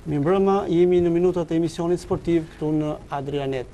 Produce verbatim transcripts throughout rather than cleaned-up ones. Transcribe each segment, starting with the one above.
Mirëmbrëma, jemi në minutat e emisionit sportiv këtu në Adrianet.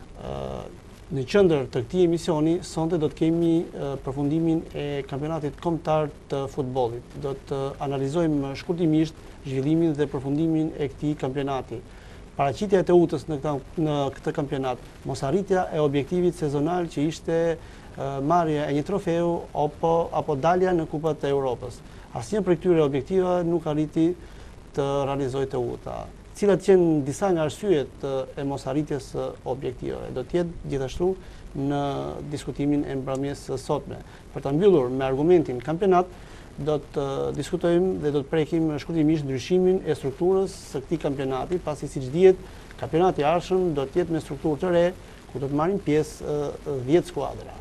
Në qendër të këtij emisioni, sonte do të kemi përfundimin e kampionatit kombëtar të futbollit. Do të analizojmë shkurtimisht zhvillimin dhe përfundimin e këtij kampionati. Paraqitja e Teutës në këtë, në këtë kampionat, mosarritja e objektivit sezonal që ishte marrja e një trofeu apo, apo dalja në Kupat e Europës. Asnjë prej këtyre objektivave nuk arriti të realizojë Teuta. Cilat janë disa nga arsyet e mosarritjes së objektivave. Do të jetë gjithashtu në diskutimin e mbrëmjes së sotme. Për ta mbyllur me argumentin kampionat, do të diskutojmë dhe do të prekim shkurtimisht ndryshimin e strukturës së këtij kampionati, pasi siç dihet, kampionati i ardhshëm do të jetë me strukturë të re, ku do të marrin pjesë dhjetë skuadra.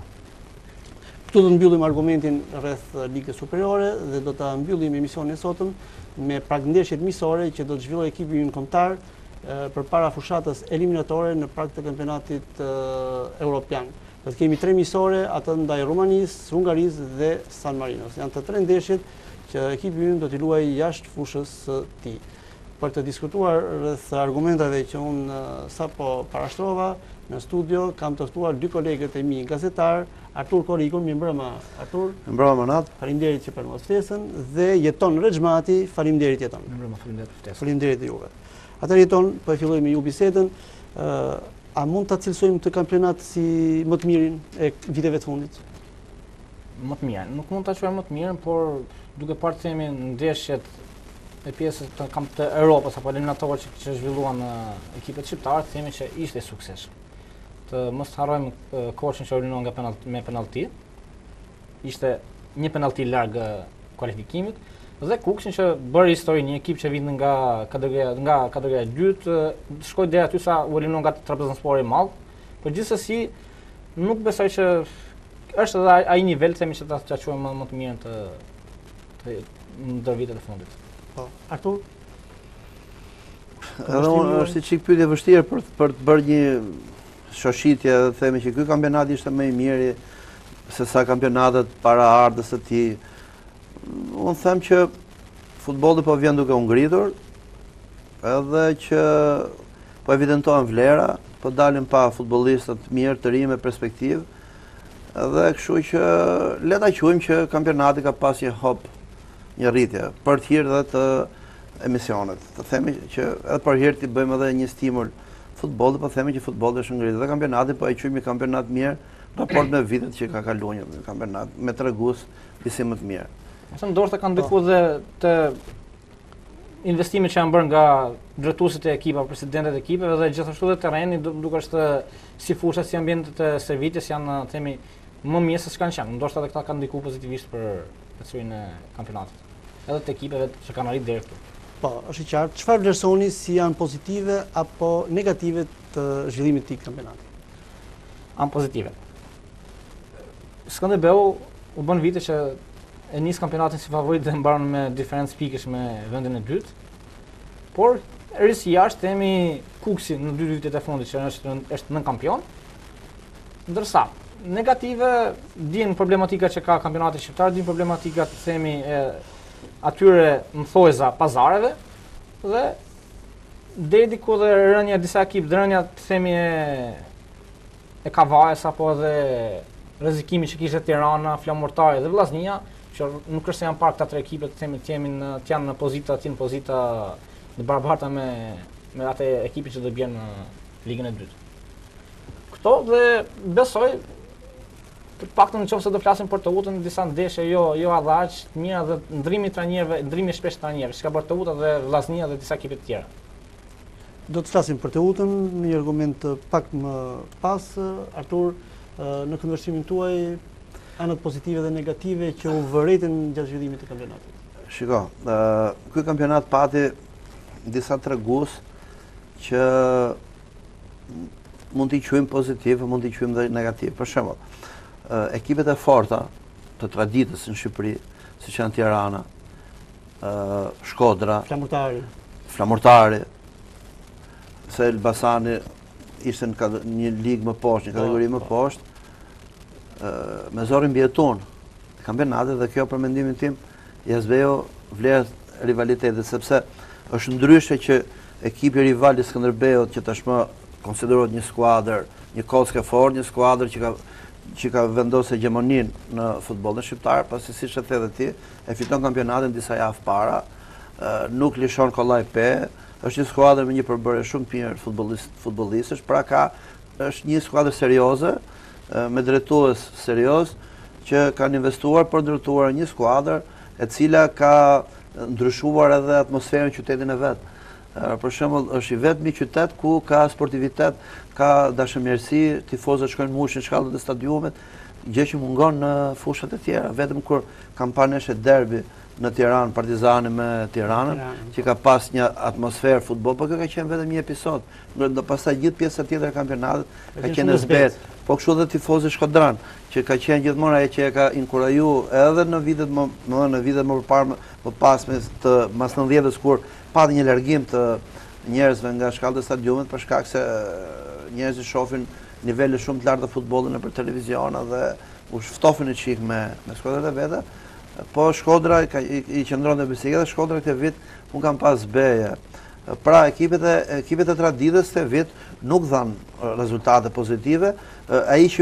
Këtu do të mbyllim argumentin rreth Ligës Superiore dhe do ta mbyllim emisionin e sotëm me pragndeshjet miqësore që do të zhvillojë ekipi ynë kombëtar përpara fushatës eliminatore në prag të kampionatit evropian. Do të kemi tre miqësore, atë ndaj Rumanisë, Hungarisë dhe San Marinos. Janë të tre ndeshjet që ekipi ynë do t'i luajë jashtë fushës së tij. Për të diskutuar rreth argumentave që unë sapo parashtrova në studio, kam të ftuar dy kolegët e mi gazetar, Artur Korikun, mirëmbrëma Artur. Mirëmbrëma Manat. Faleminderit që pranuat ftesën dhe Jeton Rexhmati, faleminderit Jeton. Mirëmbrëma, faleminderit për ftesën. Faleminderit juve. Atëherë Jeton, po e fillojmë me ju bisedën. A mund ta cilësojmë këtë kampionat si më të mirin e viteve të fundit? Më të mirën. Nuk mund ta quajmë më të mirën, por duke parë themi ndeshjet e pjesës të kamp të Europës apo eliminatorë që, që zhvilluan ekipet shqiptare, themi që ishte suksesshëm. Të mos harrojmë koçin që ulënon nga penalt, me penallti. Ishte një penallti larg kualifikimit dhe Kuksin që bëri histori, një ekip që vjen nga kategoria nga kategoria e dytë, shkoi deri aty sa u eliminon nga Trabzonspori i Mall. Por gjithsesi nuk besoj që është edhe ai nivel themi që ta quajmë më, më të mirën të, të ndër vitet e fundit. Po, Artur? Edhe unë është çik pyetje e vështirë për për të bërë një shoshitje, dhe themi që ky kampionat ishte më i miri se sa kampionatet para ardhës së tij. Unë them që futbolli po vjen duke u ngritur, edhe që po evidentohen vlera, po dalin pa futbollistë të mirë, të rinj me perspektivë. Edhe kështu që le ta quajmë që kampionati ka pas një hop, një rritje për të hir dhe të emisionet. Të themi që edhe për hir të bëjmë edhe një stimul futbollit, po themi që futbolli është ngritur dhe kampionati po e quajmë kampionat mirë raport me vitet që ka kaluar një kampionat me tregues disi më të mirë. Ose ndoshta kanë ndikuar dhe të investimet që janë bërë nga drejtuesit e ekipave, presidentët e ekipave dhe gjithashtu dhe terreni duke është si fusha, si ambientet e servitjes janë themi më mirë se ç'kan qenë. Ndoshta edhe këta kanë ndikuar pozitivisht për ecurinë e kampionatit. Edhe të ekipeve që kanë arritur deri këtu. Po, është i qartë. Çfarë vlerësoni si janë pozitive apo negative të zhvillimit të këtij kampionati? Anë pozitive. Skënderbeu u bën vite që e nis kampionatin si favorit dhe mbaron me diferencë pikësh me vendin e dytë. Por risi jashtë themi Kuksi në dy vitet e fundit që është është nën kampion. Ndërsa negative din problematika që ka kampionati shqiptar, din problematika të themi e atyre mthojza pazareve dhe deri diku dhe rënja e disa ekip, rënja të themi e e Kavajës apo edhe rrezikimi që kishte Tirana, Flamurtari dhe Vllaznia, që nuk është se janë parë këta tre ekipe të themi të jemi në të janë në pozita, të në pozita të barabarta me me atë ekipin që do bjen në ligën e dytë. Këto dhe besoj të paktën nëse do flasim për Teutën në disa ndeshje, jo jo aq të mira dhe ndrimi i trajnerëve, ndrimi shpesh të trajnerëve, që ka bërë Teuta dhe Vllaznia dhe disa ekipe të tjera. Do të flasim për Teutën, një argument pak më pas, Artur, në këndvështrimin tuaj, anët pozitive dhe negative që u vërejtën gjatë zhvillimit të kampionatit. Shiko, ky kampionat pati disa tregues që mund t'i quajmë pozitiv, mund t'i quajmë dhe negativ. Për shembull, ekipet e forta të traditës në Shqipëri, siç janë Tirana, Shkodra, Flamurtari, Flamurtari, se Elbasani ishte në një ligë më poshtë, një kategori më poshtë, me zorin mbjeton kampionatet dhe kjo për mendimin tim ja zbejo vlerë rivalitetit, sepse është ndryshe që ekipi rival i Skënderbeut që tashmë konsiderohet një skuadër, një kockë e fortë, një skuadër që ka që ka vendosur hegemonin në futbollin shqiptar, pasi siç e the edhe ti, e fiton kampionatin disa javë para, nuk lishon kollaj pe, është një skuadër me një përbërje shumë të mirë futbollist futbollistësh, pra ka është një skuadër serioze, me drejtues serioz që kanë investuar për ndërtuar një skuadër e cila ka ndryshuar edhe atmosferën e qytetit e vet. Për shembull, është i vetmi qytet ku ka sportivitet, ka dashamirësi, tifozët shkojnë mushin shkallët e stadiumit, gjë që mungon në fushat e tjera, vetëm kur kanë parë neshe derbi në Tiranë, Partizani me Tiranën, që ka pas një atmosferë futboll, por kjo ka qenë vetëm një episod. Do pastaj gjithë pjesa tjetër e kampionatit ka qenë zbet. Po kështu edhe tifozët Shkodran, që ka qenë gjithmonë ajo që e ka inkurajue edhe në vitet më në vitet më përpara më pas me të mas nëntëdhjetës kur pati një largim të njerëzve nga shkallët e stadiumit për shkak se njerëzit shohin nivele shumë të larta të futbollit nëpër televizion dhe u ftofën e çik me me skuadrat e veta. Po Shkodra i, i qëndron te Besikia dhe Shkodra këtë vit un kam pas beje. Pra ekipet e ekipet e traditës këtë vit nuk dhanë rezultate pozitive. Ai që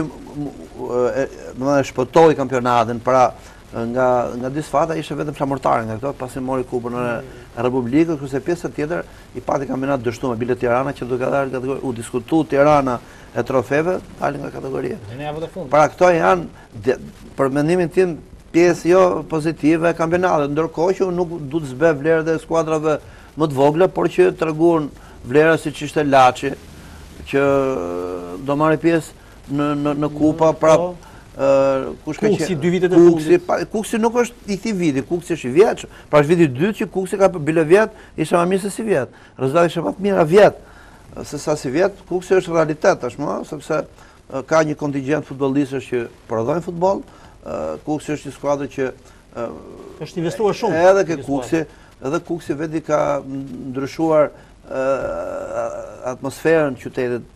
domethënë shpëtoi kampionatin, pra nga nga disfata ishte vetëm flamurtare nga këto, pasi mori kupën e Republikës, kurse pjesa tjetër i pati kampionat dështuar me bile Tirana që duke dalë kategori u diskutu Tirana e trofeve, dalin nga kategoria. Pra këto janë për mendimin tim pjesë jo pozitive e kampionatit, ndërkohë që nuk du të zbe vlerët e skuadrave më të vogla, por që treguan vlera siç ishte Laçi, që do marrë pjesë në në në kupa, prap Uh, Kuksi dy vitet e fundit. Kuksi nuk është i këtij viti, Kuksi është i vjetër. Pra është viti i dytë që Kuksi ka bile vjet, ishte më mirë se si vjet. Rezultati ishte më të mirë vjet se sa si vjet. Kuksi është realitet tashmë, sepse uh, ka një kontingjent futbollistësh që prodhojnë futboll. Uh, Kuksi është një skuadër që uh, është investuar shumë. Edhe ke Kuksi, edhe Kuksi vetë ka ndryshuar uh, atmosferën e qytetit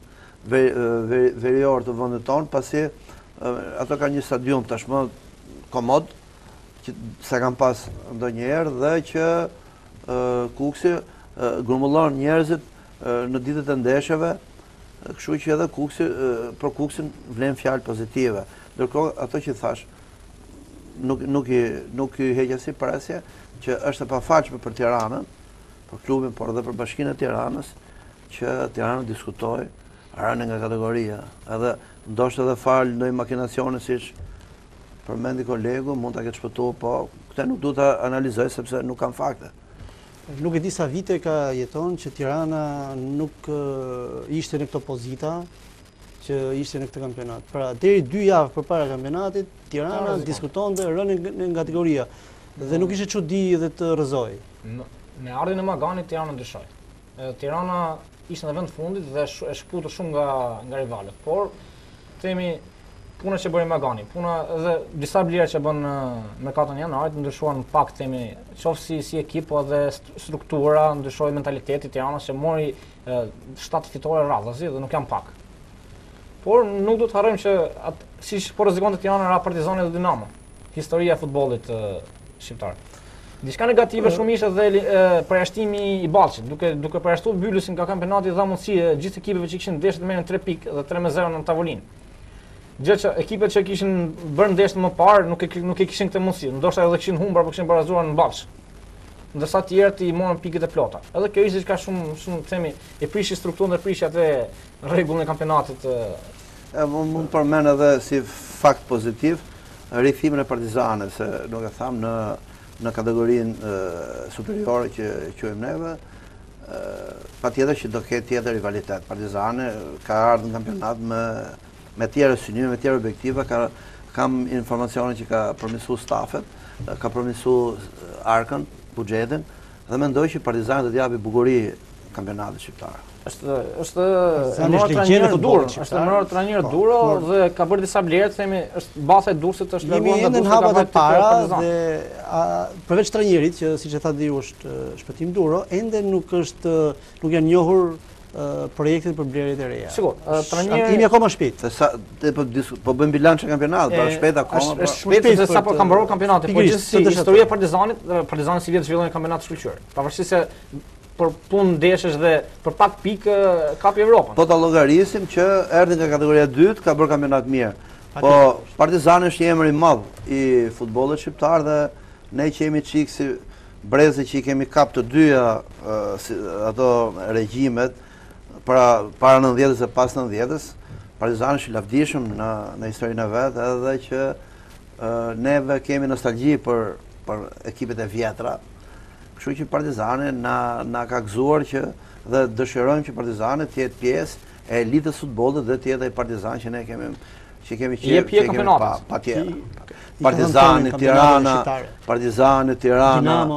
verior të vendit tonë, pasi ato ka një stadium tashmë komod që sa kanë pas ndonjëherë dhe që uh, Kuksi uh, grumullon njerëzit uh, në ditët e ndeshjeve, kështu që edhe Kuksi uh, për Kuksin vlen fjalë pozitive. Ndërkohë ato që thash nuk nuk i nuk i heq as parasje që është e pafalshme për Tiranën, për klubin, por edhe për Bashkinë e Tiranës, që Tirana diskutoj rënë nga kategoria. Edhe ndoshta edhe fal ndonjë makinacione siç përmendi kolegu, mund ta ketë shpëtuar, po këtë nuk duhet ta analizoj sepse nuk kam fakte. Nuk e di sa vite ka jeton që Tirana nuk uh, ishte në këto pozita që ishte në këtë kampionat. Pra deri dy javë përpara kampionatit, Tirana diskutonte rënien nga kategoria dhe nuk ishte çudi dhe të rrëzoj. Me ardhin e Maganit Tirana ndryshoi. Tirana ishte në vend fundit dhe e shputur shumë nga nga rivalët, por themi puna që bëri Magani, puna edhe disa vlera që bën në merkaton janarit ndryshuan pak themi, qoftë si si ekip, po edhe struktura, ndryshoi mentaliteti i Tiranës që mori shtatë fitore radhazi dhe nuk janë pak. Por nuk do të harrojmë që at, siç po rrezikonte Tirana ra Partizani dhe Dinamo. Historia e futbollit shqiptar. Diçka negative shumë ishte edhe përjashtimi i Ballçit, duke duke përjashtuar Bylusin nga kampionati dha mundësi gjithë ekipeve që kishin ndeshje të merren tre pikë dhe tre me zero në tavolinë. Gjë që ekipet që kishin bërë ndeshje më parë nuk e nuk e kishin këtë mundësi, ndoshta edhe kishin humbur apo kishin barazuar në Ballç. Ndërsa të tjerët i morën pikët e plota. Edhe kjo ishte diçka shumë shumë themi e prishi strukturën dhe prishi atë rregullën e kampionatit. E mund të përmend edhe si fakt pozitiv rikthimin e Partizanit, se nuk e tham në në kategorinë superiore që quajmë neve, patjetër që do ketë tjetër rivalitet. Partizani ka ardhur në kampionat me me tjerë synime, me tjerë objektiva, ka kam informacione që ka përmirësuar stafet, ka përmirësuar arkën, buxhetin dhe mendoj që Partizani do të japë bukuri kampionatit shqiptar. Është është emëror trajner dur, është emëror trajner dur dhe ka bërë disa vlerë, themi, është baza e Durrësit është larguar nga Durrësi ka hapa të para dhe a, përveç trajnerit që siç e tha Diu është shpëtim Duro, ende nuk është nuk janë njohur uh, projektet për blerjet e reja. Sigur, uh, trajneri jemi akoma shpejt. Sa po po bëjmë bilanç e kampionatit, pra shpejt akoma. Është shpejt se sapo ka mbaruar kampionati, por gjithsesi historia e Partizanit, Partizani si vjet zhvillon kampionatin shkëlqyer. Pavarësisht se për punë ndeshësh dhe për pak pikë kapi Evropën. Po ta llogarisim që erdhi nga kategoria e dytë, ka bërë kampionat mirë. Po Partizani është një emër i madh i futbollit shqiptar dhe ne që jemi çik si breze që i kemi kap të dyja uh, si, ato regjimet para para nëntëdhjetës e pas nëntëdhjetës, Partizani është i lavdishëm në në historinë e vet, edhe që uh, neve kemi nostalgji për për ekipet e vjetra. Kështu që Partizani na na ka gëzuar që dhe dëshirojmë që Partizani të jetë pjesë e elitës futbollit dhe të jetë ai Partizan që ne kemi që kemi qenë, që kemi pa, pa tjera. Partizani, Tirana, Partizani, Tirana, Dinamo,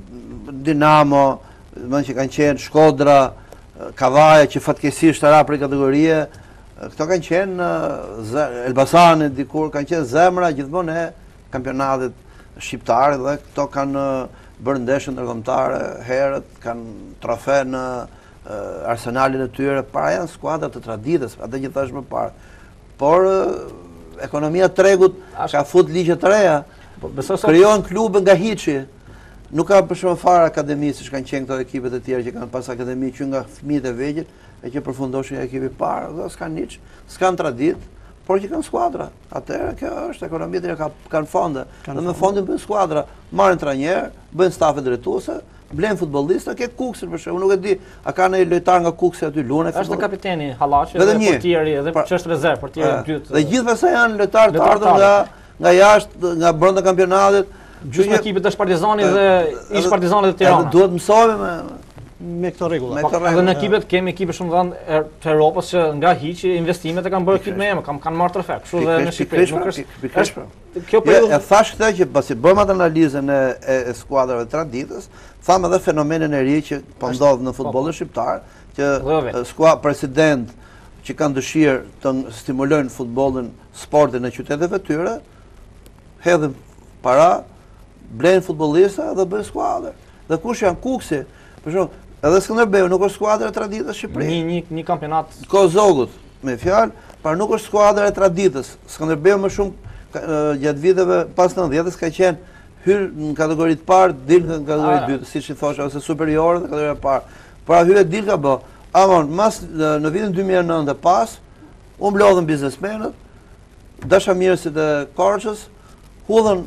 Dinamo, më që kanë qenë Shkodra, Kavaja që fatkeqësisht ra për kategorie, këto kanë qenë Elbasani dikur kanë qenë zemra gjithmonë e kampionatit shqiptar dhe këto kanë bërë ndeshje ndërkombëtare herët, kanë trofe në arsenalin e tyre, para janë skuadra të traditës, atë që thash më parë. Por ekonomia tregut ka fut ligje të reja, krijohen klube nga hiçi. Nuk ka për shembull fare akademi siç kanë qenë këto ekipet e tjera që kanë pas akademi që nga fëmijët e vegjël e që përfundoshin nga ekipi i parë, do s'kan hiç, s'kan tradit, por që kanë skuadra. Atëherë kjo është ekonomia e tjera ka kanë fonde. Dhe me fondin bën skuadra, marrin trajner, bëjnë stafe drejtuese, blen futbollista, ke Kuksin për shembull, nuk e di, a ka ndonjë lojtar nga Kuksi aty luan e Është kapiteni Hallaçi dhe portieri edhe që është rezervë, portieri i dytë. Dhe gjithë pastaj janë lojtarë të ardhur nga nga jashtë, nga brenda kampionatit. Gjysmë ekipet është Partizani dhe ish Partizani dhe Tirana. Duhet mësojmë me me këto rregulla. Edhe në ekipet kemi ekipe shumë dhënë të Evropës që nga hiçi investimet e kanë bërë ekip me emër, kanë kanë marrë trofe. Kështu dhe në Shqipëri nuk është. Kjo po e thash këtë që pasi bëjmë atë analizën e e skuadrave traditës, thamë edhe fenomenin e ri që po ndodh në futbollin shqiptar, që skuadra president që kanë dëshirë të stimulojnë futbollin, sportin në qyteteve të tyre, hedhin para, blejnë futbollista dhe bëjnë skuadër. Dhe kush janë Kuksi, për shembull, edhe Skënderbeu nuk është skuadra e traditës në Shqipëri. Një një një kampionat Kozogut, me fjalë, por nuk është skuadra e traditës. Skënderbeu më shumë gjatë viteve pas nëntëdhjetës ka qenë hyrë në kategori të parë, dil në kategori të dytë, siç i thosha, ose superiore në kategori të parë. Pra hyrë dil ka bë. Amon, mas në vitin dy mijë e nëntë pas, u mblodhën biznesmenët, dashamirësit e Korçës, hudhën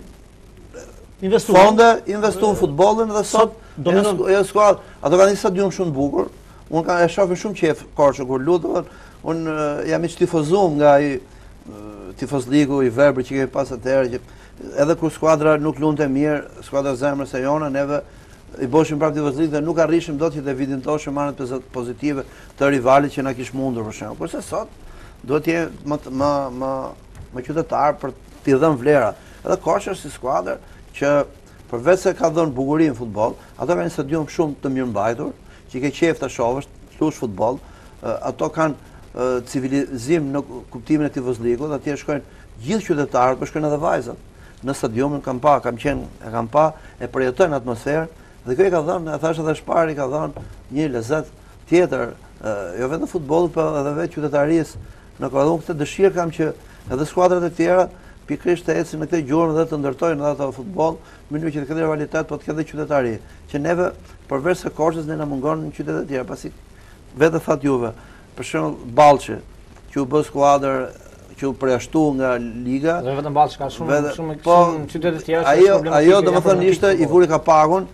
fonde, investuan në futbollin dhe sot janë skuadra. Ato kanë një stadium shumë të bukur. Unë ka e shoh shumë qejf Korçë kur lutet. Unë jam i tifozum nga ai tifozligu i verbër që kemi pas atëherë që edhe kur skuadra nuk lunte mirë, skuadra zemrës e jona, neve i boshim prapë tifozlik dhe nuk arrishim dot që të evidentoshim marrjet pozitive të rivalit që na kish mundur për shembull. Kurse sot duhet të jetë më më më më qytetar për t'i dhënë vlera. Edhe Korçë është si skuadër që përveç se ka dhënë bukurinë në futboll, ato kanë një stadium shumë të mirëmbajtur, që ke qejf ta shohësh, lush futboll, ato kanë civilizim në kuptimin e tifozlikut, atje shkojnë gjithë qytetarët, por shkojnë edhe vajzat. Në stadiumin kam pa, kam qenë, e kam pa, e përjetojnë atmosferën, dhe kjo i ka dhënë, e thash edhe shpari, ka dhënë një lezet tjetër, jo vetëm futbollit, por edhe vetë qytetarisë. Në kohë këtë dëshirë kam që edhe skuadrat e tjera pikërisht të ecin në këtë gjurmë dhe të ndërtojnë edhe ato futboll, në mënyrë që të ketë rivalitet, po të ketë qytetari. Që neve përveç se Korçës ne na mungon në qytete të tjera, pasi vetë that juve, për shembull Ballçi, që u bë skuadër që u përjashtu nga liga. Dhe vetëm Ballçi ka shumë shumë po, shumë qytete të tjera. Ajo ajo domethënë ishte i vuri kapagun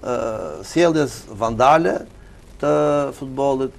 ë sjelljes vandale të futbollit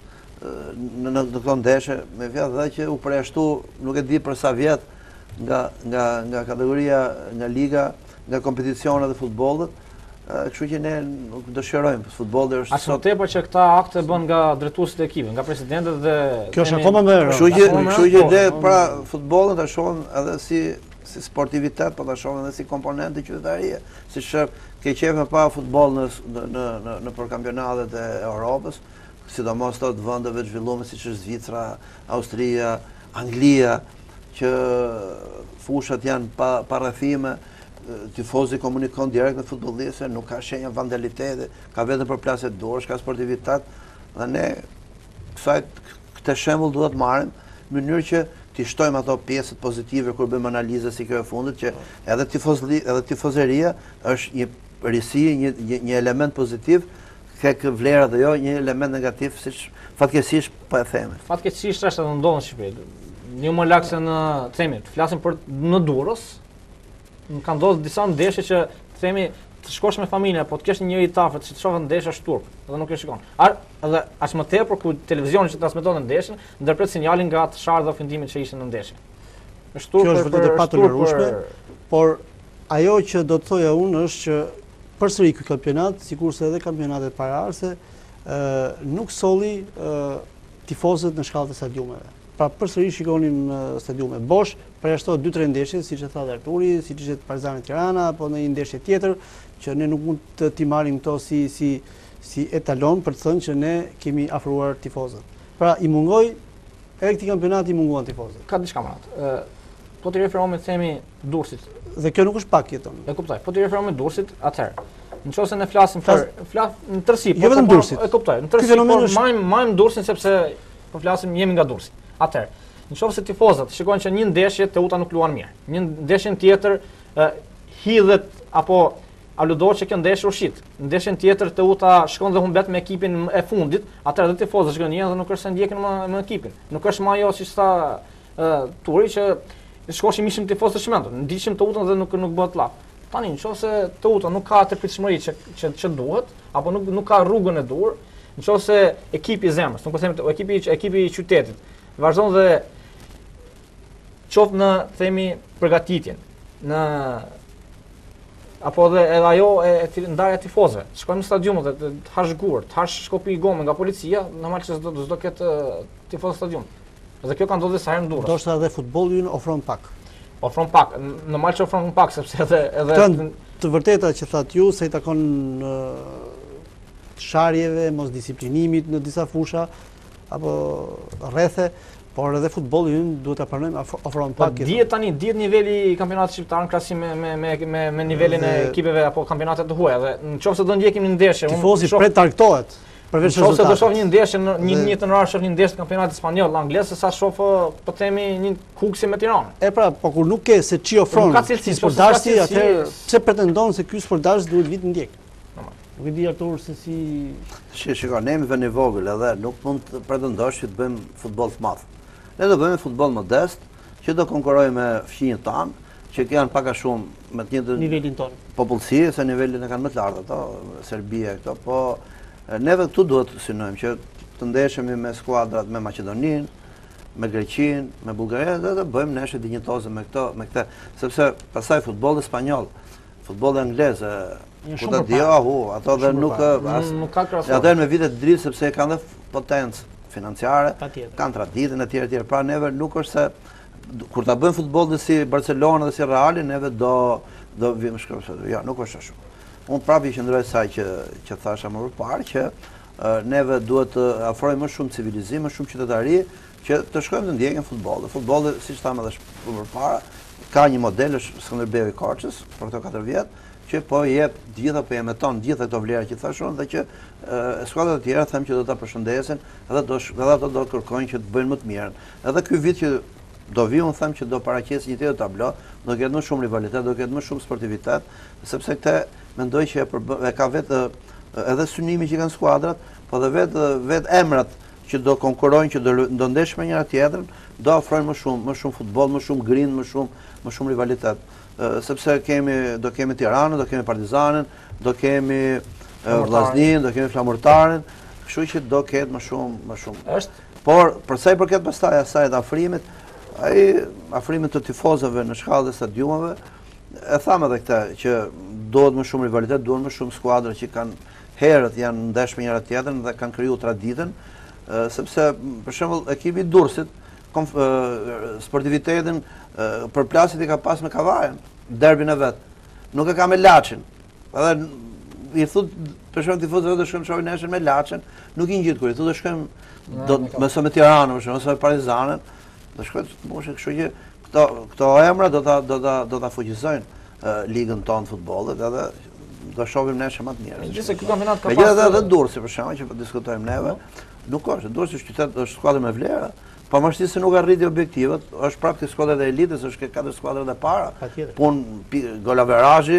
në në këto ndeshje, me fjalë dhe që u përjashtu nuk e di për sa vjet nga nga nga kategoria, nga liga, nga kompeticionet e futbollit. Kështu që ne nuk dëshirojmë futbolli është sot tepër që këta akte bën nga drejtuesit e ekipit, nga presidentët dhe kjo është akoma më rëndë. Kështu që kështu që ne pra futbollin ta shohim edhe si si sportivitet, po ta shohim edhe si komponent të qytetarie. Siç ke qejf me pa futboll në në në në për kampionatet e Europës, sidomos ato të vendeve të zhvilluara siç është Zvicra, Austria, Anglia, që fushat janë pa pa rrethime, tifozi komunikon direkt me futbollistë, nuk ka shenja vandaliteti, ka vetëm përplasje dorësh, ka sportivitet, dhe ne kësaj këtë shembull duhet marrim në mënyrë që t'i shtojmë ato pjesët pozitive kur bëjmë analizë si kjo e fundit, që edhe tifozli, edhe tifozeria është një risi, një, një element pozitiv, kek vlera dhe jo një element negativ, siç fatkeqësisht po e themi. Fatkeqësisht është edhe ndodhen në Shqipëri. Një më lak se në themi, të flasim për në Durrës. Më kanë ndodhur disa ndeshje që themi të shkosh me familjen, po të kesh një njeri tafër, që të shohë ndeshja është turp, edhe nuk e shikon. Ar, edhe as më tepër ku televizioni që transmeton ndeshjen, ndërpret sinjalin nga të sharë dhe ofendimit që ishin në ndeshje. Është turp. Kjo është vërtet e patolerueshme, por ajo që do të thoja unë është që përsëri ky kampionat, sikurse edhe kampionatet paraardhëse, nuk solli tifozët në shkallët e stadiumeve. Pra përsëri shikonim stadiume bosh, përjashtohet dy tre ndeshje, siç e tha Arturi, siç ishte Partizani Tirana apo në një ndeshje tjetër, që ne nuk mund të t'i marrim këto si si si etalon për të thënë që ne kemi afruar tifozët. Pra i mungoi edhe këtij kampionati i munguan tifozët. Ka diçka më atë. Po të referohemi themi Durrësit. Dhe kjo nuk është pak jeton. E kuptoj. Po të referohemi Durrësit, atëherë. Nëse ne flasim për flas në tërësi, po vetëm Durrësit. E kuptoj. Në tërësi po majm majm Durrësin sepse po flasim jemi nga Durrësi. Atëherë, nëse tifozët shikojnë që një ndeshje Teuta nuk luan mirë. Një ndeshje tjetër hidhet apo aludohet që kjo ndeshje u shit. Ndeshjen tjetër Teuta shkon dhe humbet me ekipin e fundit, atëherë edhe tifozët shkojnë një dhe nuk është se ndjekin më me ekipin. Nuk është më ajo siç tha Turi që shkoshim ishim tifozë të shmendur, ndiqim Teutën dhe nuk nuk bëhet llaf. Tani nëse Teuta nuk ka atë pritshmëri që që që duhet, apo nuk nuk ka rrugën e dur, nëse ekipi i zemrës, nuk po them ekipi ekipi i qytetit, vazhdon dhe qoftë në themi përgatitjen, në apo edhe edhe ajo e ndarja tifozëve. Shkojmë në stadium dhe të hash gur, të hash shkopi i gomë nga policia, normal që s'do s'do ketë tifozë në stadium. Dhe kjo ka ndodhur sa herë në Durrës. Ndoshta edhe futbolli ofron pak. Ofron pak, normal që ofron pak sepse edhe edhe të, të vërteta që thatë ju se i takon sharjeve, mos disiplinimit në disa fusha apo rrethe, por edhe futbolli ynë duhet ta pranojmë ofron pak. Dihet tani, dihet niveli i kampionatit shqiptar në krahasim me me me me, me nivelin e ekipeve apo kampionatet të huaja dhe nëse do ndjekim një ndeshje, tifozi pret të argëtohet. Përveç rezultatit. Nëse do shoh një ndeshje në një një të ndar shoh një ndeshje të kampionatit spanjoll, anglez, sa shoh po themi një Kuksi me Tiranë. E pra, po kur nuk ke se çi ofron. Si sportdarsi, atëherë pse pretendon se ky sportdars duhet vit ndjek? Nuk e di Artur se si Shikoj, ne jemi vend i vogël edhe nuk mund të pretendosh që të bëjmë futboll të madh. Ne do bëjmë futboll modest që do konkurrojë me fqinjët tanë, që janë pak a shumë me të njëjtën nivelin ton. Popullsi, se nivelin e kanë më të lartë ato, Serbia këto, po neve këtu duhet të synojmë që të ndeshemi me skuadrat me Maqedoninë, me Greqinë, me Bullgarinë dhe të bëjmë neshje dinjitoze me këto, me këtë, sepse pastaj futbolli spanjoll, futbolli anglez, ku do di ahu, ato dhe nuk as nuk ka krahasim. Ato me vite të dritë sepse kanë dhe potencë financiare, kanë traditën e tjerë tjerë. Pra neve nuk është se kur ta bëjmë futbollin si Barcelona dhe si Reali, neve do do vim shkruajmë. Jo, nuk është ashtu. Unë prapë i qëndroj saj që, që thasha më përpara që uh, neve duhet të afrojmë më shumë civilizim, më shumë qytetari, që të shkojmë të ndjekim futboll. Futbolli, siç thamë edhe më përpara, ka një model është Skënderbeu i Korçës për këto katër vjet, që po jep gjitha po emeton gjitha këto vlera që thashun dhe që uh, skuadrat e tjera them që do ta përshëndesin edhe do edhe ato do kërkojnë që të bëjnë më të mirën. Edhe ky vit që do vi, unë them që do paraqesë një tjetër tablo, do ketë më shumë rivalitet, do ketë më shumë sportivitet, sepse këtë mendoj që e ka vetë edhe synimi që kanë skuadrat, po dhe vetë vetë emrat që do konkurrojnë, që do, do ndesh me njëra tjetrën, do ofrojnë më shumë, më shumë futboll, më shumë grind, më shumë, më shumë rivalitet. Uh, sepse kemi do kemi Tiranën, do kemi Partizanin, do kemi uh, Vllaznin, do kemi Flamurtarin, kështu që do ketë më shumë, më shumë. Është. Por për sa i përket pastaj asaj të afrimit, ai afrimit të tifozëve në shkallë të stadiumeve, e thamë edhe këtë që duhet më shumë rivalitet, duhet më shumë skuadra që kanë herët janë ndesh me njëra tjetrën dhe kanë krijuar traditën, sepse për shembull ekipi i Durrësit sportivitetin përplasjet i ka pas me Kavajën, derbin e vet. Nuk e ka me Laçin. Edhe i thot për shembull tifozëve do shkojmë shohin nesër me Laçin, nuk i ngjit kur i thotë do shkojmë do mëso me Tiranën, për shembull, ose me Partizanin, do shkojmë të moshë, kështu që këto këto emra do ta do ta do ta fuqizojnë uh, ligën tonë të futbollit edhe do shohim neshë më të mirë. Megjithëse ky kampionat ka pas megjithatë edhe Durrësi për shembull që po diskutojmë neve, nuk është, Durrësi është qytet, është skuadër me vlera, pavarësisht se nuk arriti objektivat, është prapë skuadra e elitës, është katër skuadrat e para. Punë golaverazhi,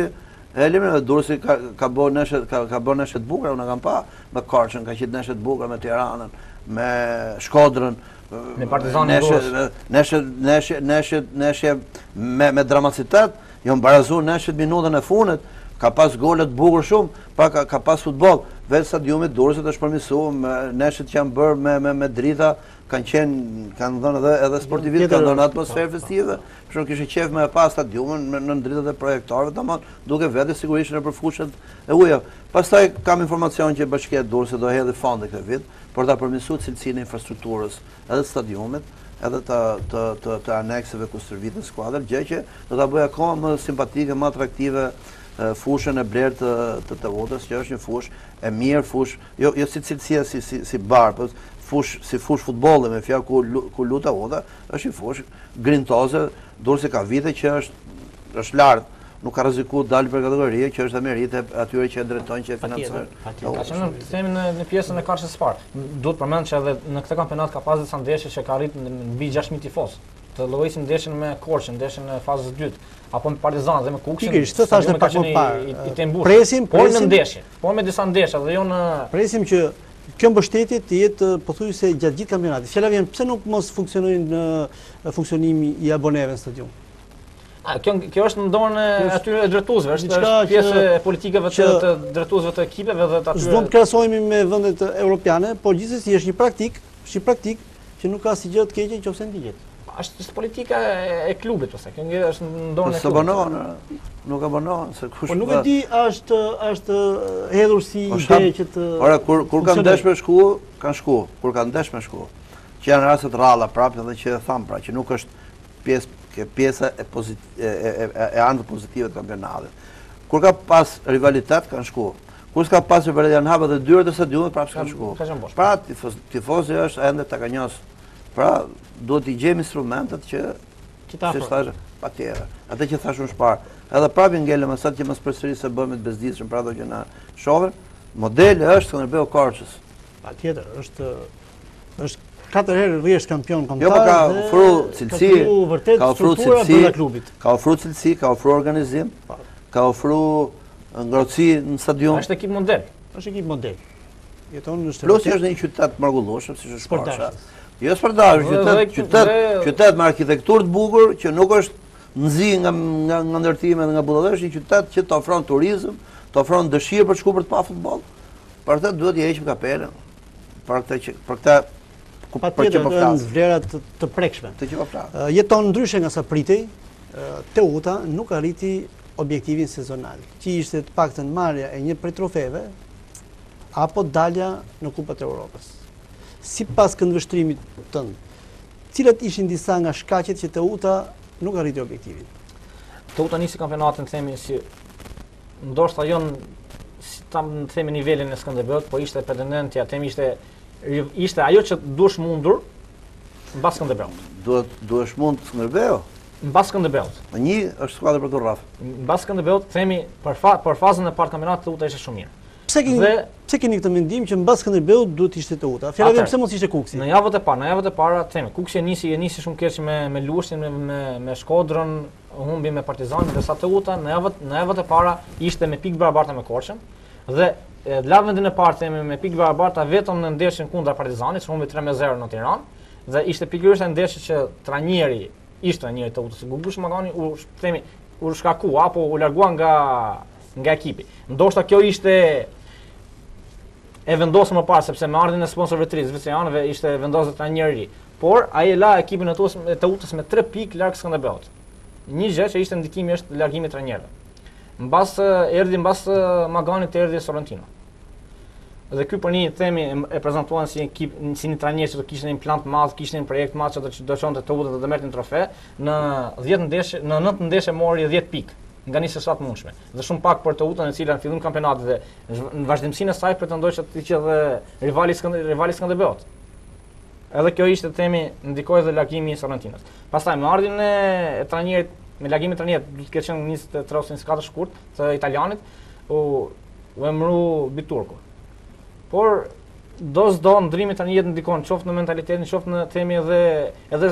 Elimin Durrësi ka ka bërë neshe ka ka bërë neshe të bukura, unë kam pa me Korçën, ka qenë neshe të bukura me Tiranën, me Shkodrën, me Partizanin neshe neshe neshe neshe neshe me me dramacitet, janë barazuar neshet minutën e fundit, ka pas gole të bukur shumë, pa ka, ka pas futboll. Vetë stadiumi Durrësit është përmirësuar, neshet që janë bërë me me me drita kanë qenë, kanë dhënë edhe edhe sportivistë, kanë dhënë atmosferë festive, për shkak kishte qejf me pas stadiumin në dritat e projektorëve, domethënë duke vetë sigurisht nëpër fushat e ujit. Pastaj kam informacion që Bashkia e Durrësit do hedhë fonde këtë vit për ta përmirësuar cilësinë e infrastrukturës edhe të stadiumit, edhe të të të, të anekseve ku stërvitet skuadra, gjë që do ta bëjë akoma më simpatike, më atraktive fushën e blerë të të të Votës, që është një fushë e mirë, fushë jo jo si cilësia si si si bar, po fush si fush futbolli me fjalë ku ku luta Vota, është një fushë grintoze, Durrësi ka vite që është është lart, nuk ka rrezikuar dalë për kategori, që është meritë atyre që drejtojnë, që financojnë. Ka qenë të themi në në pjesën e karshës së parë. Duhet përmend që edhe në këtë kampionat ka pasur disa ndeshje që ka arritur mbi gjashtë mijë tifoz. Të llojisin ndeshjen me Korçën, ndeshjen në fazën e dytë, apo me Partizan dhe me Kuksin. Pikërisht, të thashë pak më parë. I tembush. Presim, por në ndeshje, por me disa ndeshje dhe jo në presim që kjo mbështetje të jetë pothuajse gjatë gjithë kampionatit. Fjala vjen pse nuk mos funksionojnë në funksionimi i aboneve në stadium. A, kjo, kjo është në dorën e atyre drejtuesve, është, është pjesë e politikave të, të drejtuesve të ekipeve dhe të atyre. S'do të krahasohemi me vendet europiane, por gjithsesi është një praktik, është një praktik që nuk ka si gjë të keqe nëse ndihet. Është politika e klubit ose kjo është në dorën e klubit. S'abonohen, nuk abonohen se kush. Po nuk e di, është është hedhur si ide që të. Ora kur kur kanë ndesh me shku, kanë shku. Kur kanë ndesh me shku, që janë raste të rralla prapë edhe që e tham pra, që nuk është pjesë ke pjesa e pozitive e e anë pozitive të kampionatit. Kur ka pas rivalitet kanë shku. Kur s'ka pas rivalitet janë hapur edhe dyert e stadiumit prapë kanë shku. Pra tifozi është ende takanjos. Pra duhet i gjejmë instrumentet që që ta afrojmë patjetër. Atë që thashun shpar. Edhe prapë ngelëm asat që mos përsërisë se bëhet bezdisshëm pra ato që na shohin. Modeli është Skënderbeu Korçës. Patjetër, është është katër herë rresht kampion kombëtar. Jo, ka ofruar cilësi, ka ofruar cilësi, ka ofruar cilësi, ka ofruar organizim, ka ofruar ngrohtësi në stadium. Është ekip model. Është ekip model. Jeton në Plus është në një qytet mrekullueshëm siç është Korça. Jo sportazh, qytet, qytet, qytet me arkitekturë të bukur që nuk është nzi nga nga, nga ndërtime dhe nga bullëdhë, është një qytet që të ofron turizëm, të ofron dëshirë për të shkuar për të pa futboll. Për këtë duhet i heqim kapelën. Për këtë që për këtë patjetër janë vlera të, të prekshme. Të që po flas. Uh, jeton ndryshe nga sa pritej, uh, Teuta nuk arriti objektivin sezonal, që ishte të paktën marrja e një prej trofeve apo dalja në Kupat e Evropës. Sipas këndvështrimit tënd, cilat ishin disa nga shkaqet që Teuta nuk arriti objektivin? Teuta nisi kampionatin themi si ndoshta jo si tam themi nivelin e Skënderbeut, po ishte pretendentja, themi ishte ishte ajo që duhesh mundur mbas Skënderbeut. Duhet duhesh mund Skënderbeu? Mbas Skënderbeut. Një është skuadër për të rraf. Mbas Skënderbeut themi për fa, për fazën e parë kampionatit Teuta ishte shumë mirë. Pse keni dhe, pse keni këtë mendim që mbas Skënderbeut duhet ishte Teuta? Fjala vjen pse mos ishte Kuksi? Në javët e parë, në javët e para themi Kuksi e nisi e nisi shumë keq me me Lushin, me me, me Shkodrën, humbi me Partizanin, ndërsa Teuta në javët në javët e para ishte me pikë barabarta me Korçën dhe la vendin e parë themi me pikë barabarta vetëm në ndeshjen kundër Partizanit, humbi tre me zero në Tiranë dhe ishte pikërisht ai ndeshje që trajneri ishte trajneri Teutës, Gugush Magani u themi u shkaku apo u largua nga nga ekipi. Ndoshta kjo ishte e vendosur më parë sepse me ardhin e sponsorëve të ri zviceranëve ishte vendosur trajneri, por ai e la ekipin e Teutës me tre pikë larg Skënderbeut. Një gjë që ishte ndikimi është largimi i trajnerëve. Mbas erdhi mbas Maganit erdhi Sorrentino. Dhe ky për një themi e prezantuan si ekip, si një trajner që kishte një plan të madh, kishte një projekt të madh që do çonte Teutën dhe do merrte një trofe. Në dhjetë ndeshje, në nëntë ndeshje mori dhjetë pikë nga njëse sa të mundshme. Dhe shumë pak për Teutën e cila në fillim kampionatit dhe në vazhdimsinë e saj pretendoi që të qetë rivali rivali Skënderbeut. Edhe kjo ishte themi ndikoi dhe largimi i Sorrentinos. Pastaj me ardhin e trajnerit, me largimin e trajnerit, duhet të ketë qenë njëzet e tre ose njëzet e katër shkurt të italianit, u u emëru Biturku. Por do s'do ndrimi tani jetë ndikon qoftë në mentalitetin, qoftë në themi edhe edhe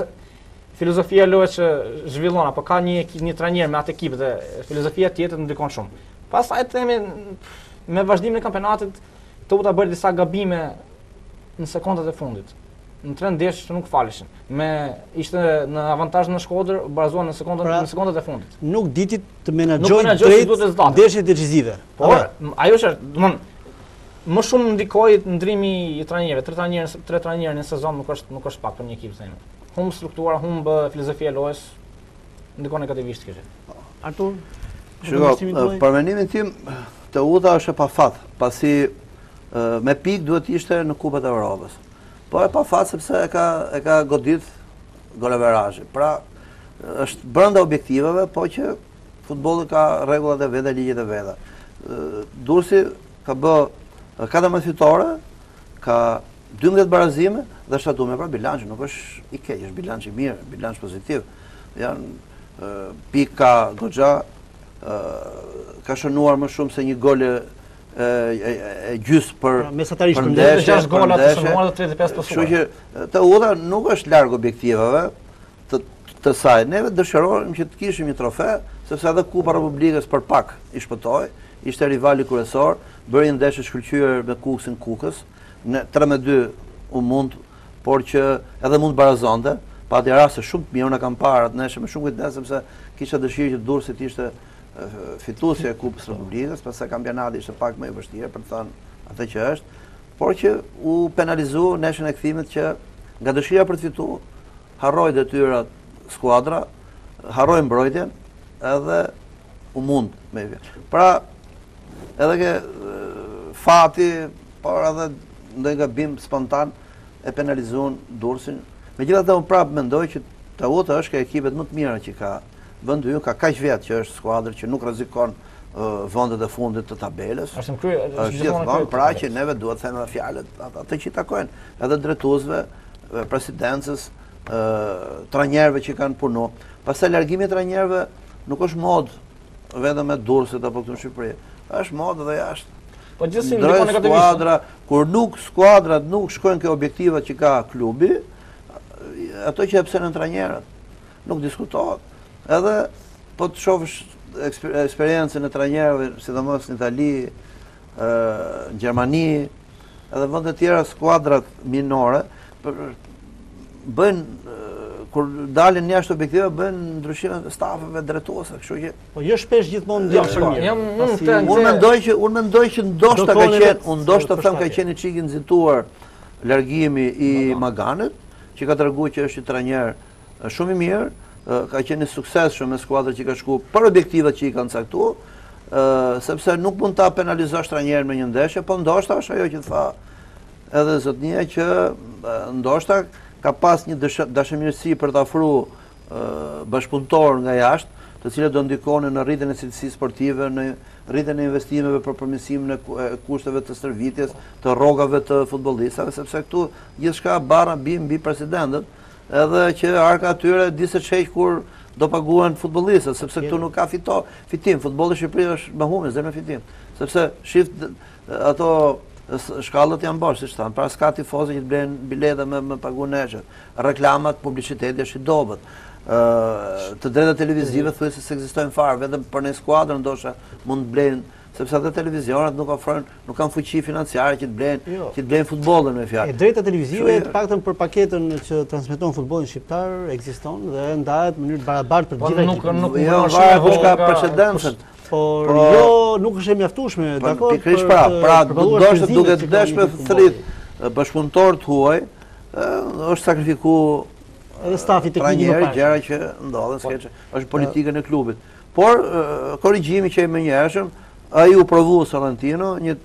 filozofia e lojës që zhvillon apo ka një një trajner me atë ekip dhe filozofia tjetër ndikon shumë. Pastaj themi me vazhdimin e kampionatit Teuta bëri disa gabime në sekondat e fundit. Në tre ndeshje që nuk faleshin. Me ishte në avantazh në Shkodër, barazuan në sekondat pra, në sekondat e fundit. Nuk diti të menaxhojë drejt ndeshjet decisive. Por ajo është, domthon, më shumë ndikoi ndrimi i trajnerëve. Tre trajnerë, tre trajnerë në sezon nuk është nuk është pak për një ekip thënë. Humb struktura, humb filozofia e lojës, ndikon negativisht kjo. Artur, shiko, për mendimin tim, Teuta është e pafat, pasi me pikë duhet ishte në Kupën e Evropës. Po e pafat sepse e ka e ka godit goleverazhi. Pra, është brenda objektivave, po që futbolli ka rregullat e veta, ligjet e veta. Durrësi ka bë katërmbëdhjetë fitore, ka dymbëdhjetë barazime dhe shtatorme, pra bilançi nuk është i keq, është bilanç i mirë, bilanç pozitiv. Janë pika goxha, ka shënuar më shumë se një gol e gjys për mesatarisht për ndeshje, gjashtë gola të shënuara dhe tridhjetë e pesë pasuara. Kështu që Teuta nuk është larg objektivave të të saj. Neve dëshirojmë që të kishim një trofe, sepse edhe Kupa Republikës për pak i shpëtoi, ishte rivali kryesor, bëri një ndeshje shkëlqyer me Kuksin Kukës, në tre me dy u mund, por që edhe mund barazonte, pati raste shumë të mira në kam parë atë ndeshje me shumë kujdes sepse kisha dëshirë që Durrësit ishte fituesja e Kupës Republikës, pse kampionati ishte pak më i vështirë për të thënë atë që është, por që u penalizu ndeshjen e kthimit që nga dëshira për të fituar harroi detyrat skuadra, harroi mbrojtjen edhe u mund me vjet. Pra, edhe ke fati, por edhe ndonjë gabim spontan e penalizuan Durrësin. Megjithatë unë prapë mendoj që Teuta është ka ekipet më të mira që ka vendi ju, ka kaq vjet që është skuadër që nuk rrezikon uh, vendet e fundit të tabelës. Është në krye, është gjithmonë pra që neve duhet të themi fjalët ato që i takojnë, edhe drejtuesve, presidencës, uh, trajnerëve që kanë punuar. Pastaj largimi i trajnerëve nuk është mod vetëm me Durrësit apo këtu në Shqipëri. Është mod edhe jashtë. Po gjithsesi ndikon negativisht. Skuadra, kur nuk skuadrat nuk shkojnë ke objektivat që ka klubi, ato që e psenë trajnerët, nuk diskutohet. Edhe po të shohësh eksperiencën e trajnerëve, sidomos në Itali, në Gjermani, edhe vende të tjera skuadrat minore, bëjnë kur dalin jashtë objektive bëjnë ndryshime të stafeve drejtuese, kështu që po jo shpesh gjithmonë ndjen. Jam unë unë mendoj që unë mendoj që ndoshta ka qenë, unë ndoshta them ka qenë çik i nxituar largimi i Maganit, që ka treguar që është një trajner shumë i mirë, ka qenë i suksesshëm me skuadrën që ka shkuar për objektivat që i kanë caktuar, sepse nuk mund ta penalizosh trajnerin me një ndeshje, po ndoshta është ajo që tha edhe zotnia që ndoshta ka pas një dashamirësi për të afruar bashkëpunëtor nga jashtë, të cilët do ndikonin në rritjen e cilësisë sportive, në rritjen e investimeve për përmirësimin e kushteve të stërvitjes, të rrogave të futbollistëve, sepse këtu gjithçka barra mbi mbi presidentët, edhe që arka atyre di se çej kur do paguhen futbollistët, sepse këtu nuk ka fito, fitim, futbolli i Shqipërisë është me humbje, s'ka fitim, sepse shift ato shkallët janë bosh, siç thënë, pra s'ka tifozë që të blejnë bileta me, me pagu nesër, reklamat, publiciteti është i dobët, uh, të drejta televizive thuaj se s'ekzistojnë fare, vetëm për një skuadër ndoshta mund të blejnë, sepse ato televizionet nuk ofrojnë, nuk kanë fuqi financiare që të blejnë, jo. që të blejnë futbollin me fjalë. E drejta televizive, të paktën për paketën që transmeton futbollin shqiptar ekziston dhe ndahet në mënyrë barabartë për gjithë ekipet. Nuk nuk jo, varet ka precedencën. Por jo, nuk është e mjaftueshme, dakor? Pikërisht pra, pra ndoshta duke të dashme thrit bashkëpunëtorët huaj, është sakrifikuar edhe stafi teknik më parë. Gjëra që ndodhen, skeçe, është politika e klubit. Por korrigjimi që i menjëhershëm, ai u provu Sorrentino, një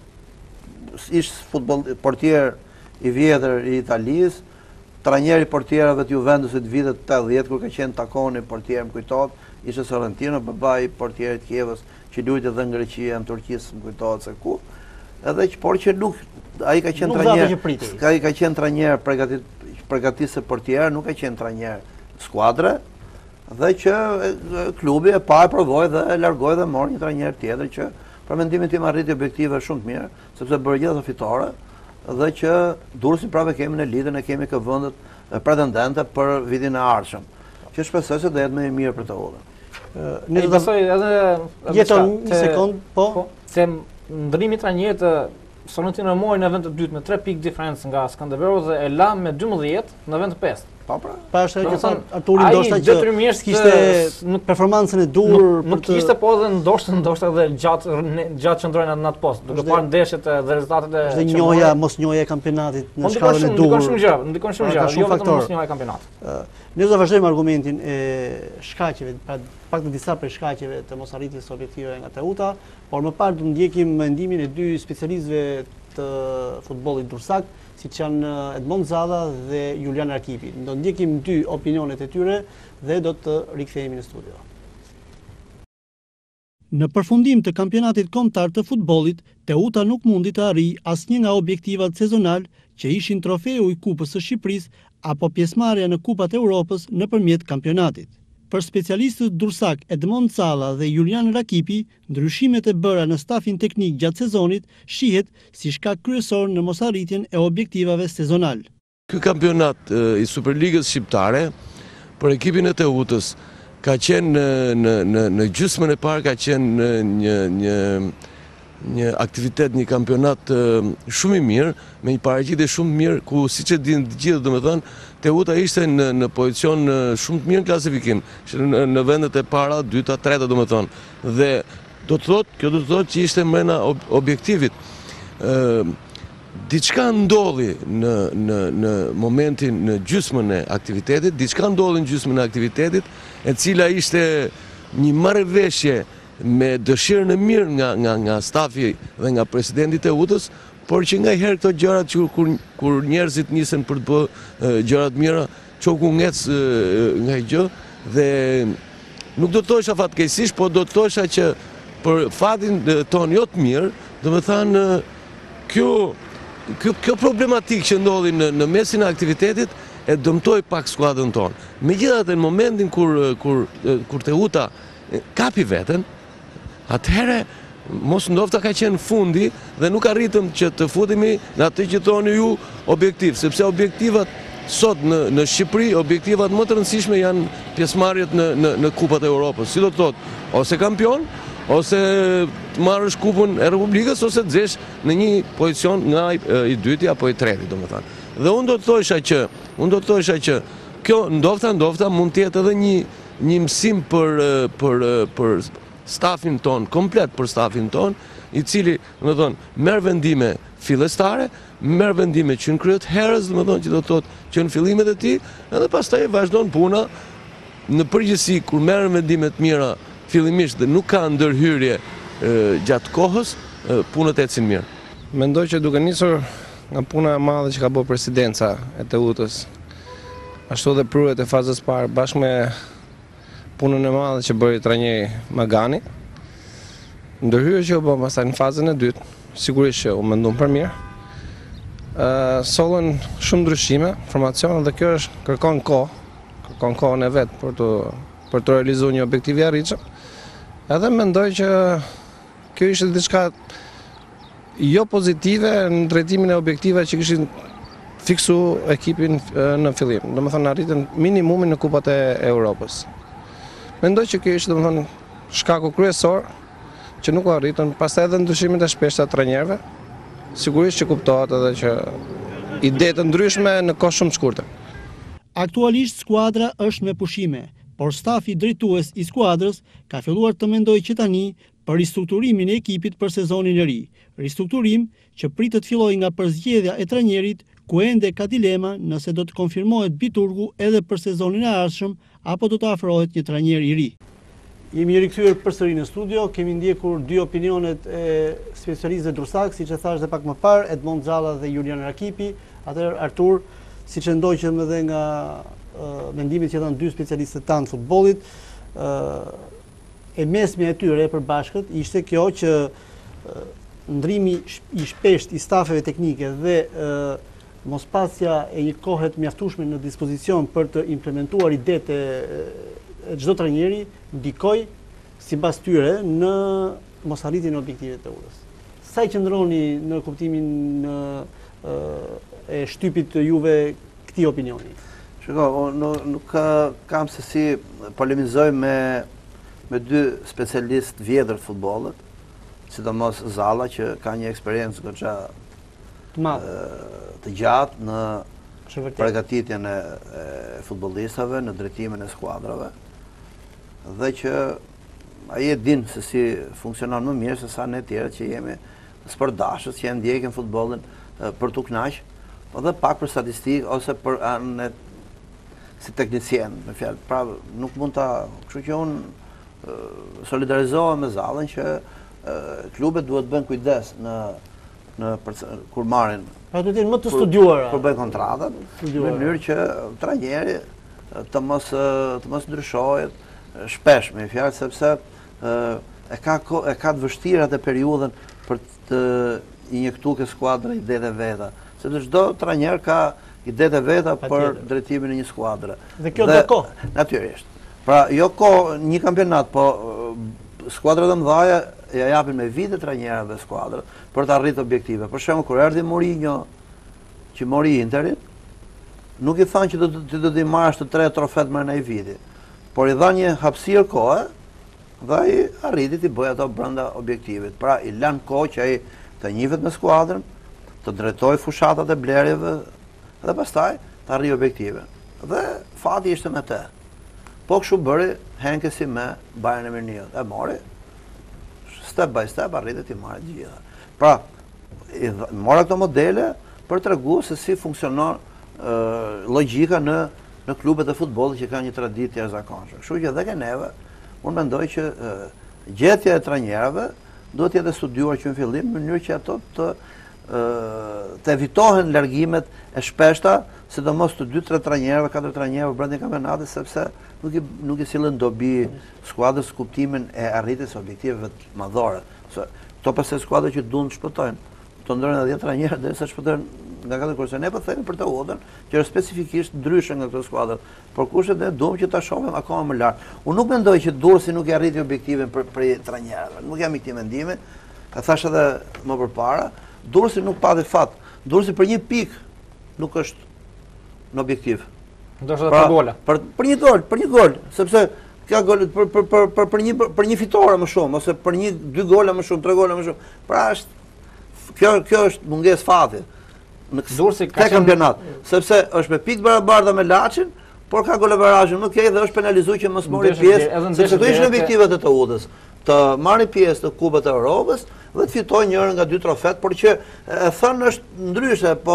ish futboll portier i vjetër i Italisë, trajneri portierave të Juventusit vitet tetëdhjetë kur ka qenë Takoni portier, më kujtohet, ishte Sorrentino, babai portierit Kievës, që luajti edhe në Greqi, në Turqisë, më kujtohet se ku. Edhe që por që nuk ai ka qenë trajner, ai ka qenë trajner përgatit përgatisë portier, nuk ka qenë trajner skuadre, dhe që klubi e pa e provoi dhe e largoi dhe mori një trajner tjetër që për mendimin tim arriti objektive shumë të mirë, sepse bëri gjithë ato fitore, dhe që Durrësin prapë kemi në lidhjen e kemi këvëndet pretendente për vitin e ardhshëm, që shpresoj se do jetë më e mirë për të udhën. Ne do besoj edhe jeton një sekond, po. Se ndrimi i trajnerit Sorrentino e mori në vend të dytë me tre pikë diferencë nga Skanderbeu dhe e la me dymbëdhjetë në vend të pestë. Po pra. Pa është që Arturi ndoshta që kishte performancën e dur për të nuk kishte po edhe ndoshta ndoshta edhe gjatë gjatë qëndrojnë në atë post, duke parë ndeshjet dhe rezultatet e është njohja mos njohja e kampionatit në shkallën e dur. Ndikon shumë gjëra, ndikon shumë gjëra, jo vetëm mos njohja e kampionatit. Ne do të vazhdojmë argumentin e shkaqeve, pra pak të disa prej shkaqeve të mosarritjes objektive nga Teuta, por më parë do ndjekim mendimin e dy specialistëve të futbollit dursak, siç janë Edmond Zalla dhe Julian Arkipi. Do ndjekim dy opinionet e tyre dhe do të rikthehemi në studio. Në përfundim të kampionatit kombëtar të futbollit, Teuta nuk mundi të arrijë asnjë nga objektivat sezonal që ishin trofeu i Kupës së Shqipërisë apo pjesëmarrja në Kupat e Europës nëpërmjet kampionatit. Për specialistët dursak Edmond Zalla dhe Julian Rakipi, ndryshimet e bëra në stafin teknik gjatë sezonit shihet si shkak kryesor në mosarritjen e objektivave sezonal. Ky kampionat i Superligës shqiptare për ekipin e Teutës ka qenë në në në, në gjysmën e parë ka qenë një një një aktivitet, një kampionat shumë i mirë, me një paraqitje shumë mirë, ku siç e dinë të gjithë, domethënë, Teuta ishte në në pozicion shumë të mirë në klasifikim, në, në vendet e para, dyta, treta, domethënë. Dhe do të thotë, kjo do të thotë që ishte mbrenda ob objektivit. Ë diçka ndodhi në në në momentin në gjysmën e aktivitetit, diçka ndodhi në gjysmën e aktivitetit, e cila ishte një marrëveshje me dëshirën e mirë nga nga nga stafi dhe nga presidenti i Teutës, por që nga herë këto gjërat që kur kur njerëzit nisen për të bërë gjëra të mira, çoku ngec nga gjë dhe nuk do të thosha fatkeqësisht, por do të thosha që për fatin ton jo të mirë, domethënë kjo kjo kjo problematikë që ndodhi në në mesin e aktivitetit e dëmtoi pak skuadrën tonë. Megjithatë në momentin kur kur kur Teuta kapi veten, atëherë mos ndofta ka qenë fundi dhe nuk arritëm që të futemi në atë që thoni ju objektiv, sepse objektivat sot në në Shqipëri, objektivat më të rëndësishme janë pjesëmarrjet në në në Kupat e Europës. Si do të thotë, ose kampion, ose të marrësh Kupën e Republikës, ose të zesh në një pozicion nga i, i dyti apo i treti, domethënë. Dhe unë do të thosha që, unë do të thosha që kjo ndofta ndofta mund të jetë edhe një një mësim për për për stafin ton, komplet për stafin ton, i cili, domethënë, merr vendime fillestare, merr vendime që në kryet herës, domethënë, që do të thotë që në fillimet e tij, edhe pastaj vazhdon puna në përgjithësi kur merren vendime të mira fillimisht dhe nuk ka ndërhyrje gjatë kohës, punët ecin mirë. Mendoj që duke nisur nga puna e madhe që ka bërë presidenca e Teutës, ashtu dhe pruret e fazës parë bashkë me punën e madhe që bëri trajneri Magani, ndërhyrja që u bë pastaj në fazën e dytë, sigurisht që u mendon për mirë. Ë sollën shumë ndryshime, formacion dhe kjo është kërkon kohë, kërkon kohën e vet për të për të realizuar një objektiv i arritshëm. Edhe mendoj që kjo ishte diçka jo pozitive në drejtimin e objektivave që kishin fiksu ekipin në fillim. Domethënë arritën minimumin në Kupat e Europës. Mendoj që kjo ishte domethënë shkaku kryesor që nuk u arritën, pastaj edhe ndryshimet e shpeshta të trajnerëve. Sigurisht që kuptohet edhe që ide të ndryshme në kohë shumë të shkurtër. Aktualisht skuadra është me pushime, por stafi drejtues i skuadrës ka filluar të mendojë që tani për ristrukturimin e ekipit për sezonin e ri. Ristrukturim që pritet fillojë nga përzgjedhja e trajnerit, ku ende ka dilema nëse do të konfirmohet Biturgu edhe për sezonin e ardhshëm apo do të afrohet një trajner i ri. Jemi rikthyer përsëri në studio, kemi ndjekur dy opinionet e specialistëve dursak, siç e thash edhe pak më parë, Edmond Zalla dhe Julian Rakipi. Atëherë Artur, siç e ndoqëm edhe nga uh, mendimet që dhanë dy specialistët tanë futbollit, uh, e mesmi e tyre e përbashkët ishte kjo që uh, ndrimi i shpesht i stafeve teknike dhe uh, mospasja e një kohe të mjaftueshme në dispozicion për të implementuar idetë e çdo trajneri ndikoi sipas tyre në mosarritjen e objektive të Teutës. Sa i qëndroni në kuptimin e, e shtypit të juve këtij opinioni? Shiko, nuk kam se si polemizoj me me dy specialistë vjetër të futbollit, sidomos Zalla që ka një eksperiencë goxha Të madhe. të gjatë në Është vërtet. përgatitjen e, e futbollistëve, në drejtimin e skuadrave, dhe që ai e din se si funksionon më mirë se sa ne tjerët që jemi sportdashës, që e ndjekin futbollin e, për t'u kënaqë, po dhe pak për statistikë ose për anë si teknicien, me fjalë. Pra nuk mund ta, kështu që unë solidarizohem me Zallën që e, klubet duhet bëjnë kujdes në në kur marrin Pra duhet të jenë më të studiuara. Kur bëjnë kontratat, në mënyrë që trajneri të mos të mos ndryshojë shpesh, me fjalë, sepse e ka e ka të vështirë atë periudhën për të injektuar ke skuadra idetë e veta, sepse çdo trajner ka idetë e veta për drejtimin e një skuadre. Dhe kjo do kohë. Natyrisht. Pra jo kohë një kampionat, po skuadrat e mëdha ja japin me vite trajnerëve skuadrat për të arritur objektive. Për shembull, kur erdhi Mourinho, që mori Interin, nuk i thanë që do të do të marrësh të tre trofet më në ai viti, por i dha një hapësirë kohe dhe ai arriti të bëjë ato brenda objektivit. Pra i lan kohë që ai të njihet me skuadrën, të drejtojë fushatat e blerjeve dhe pastaj të arrijë objektive. Dhe fati ishte me të. Po kështu bëri Henkesi me Bayern e Munich. E mori step by step arriti të marrë të gjitha. Pra, i mora këto modele për të treguar se si funksionon logjika në në klubet e futbollit që kanë një traditë të jashtëzakonshme. Kështu që edhe ke neve, unë mendoj që gjetja e trajnerëve duhet të jetë studiuar që në fillim në mënyrë që ato të të evitohen largimet e shpeshta, sidomos të dy tre trajnerëve, katër trajnerëve brenda kampionatit, sepse nuk i nuk i sillen dobi skuadrës kuptimin e arritjes së objektiveve madhore. Këto pastaj skuadra që duan të shpëtojnë, të ndronë edhe dhjetë trajnerë derisa shpëtojnë nga katër kurse. Ne po themi për të udhën, që është specifikisht ndryshe nga këto skuadra, por kushtet ne duam që ta shohim akoma më lart. Unë nuk mendoj që Durrësi nuk i arriti objektivin për për trajnerëve. Nuk jam i këtij mendimi. E thash edhe më përpara, Durrësi nuk pati fat. Durrësi për një pikë nuk është në objektiv. Ndoshta pra, për gola. Për për një gol, për një gol, sepse ka gol për për për për për një për një fitore më shumë ose për një dy gola më shumë, tre gola më shumë. Pra është kjo kjo është mungesë fati. Në Durrësi ka kampionat, sepse është me pikë barabarta me Laçin, por ka golavërazhin më keq dhe është penalizuar që mos mori pjesë, sepse këto ishin objektivat e të udhës, të marrë pjesë të Kupës të Evropës dhe të fitojë njërin nga dy trofet, por që e thënë është ndryshe, po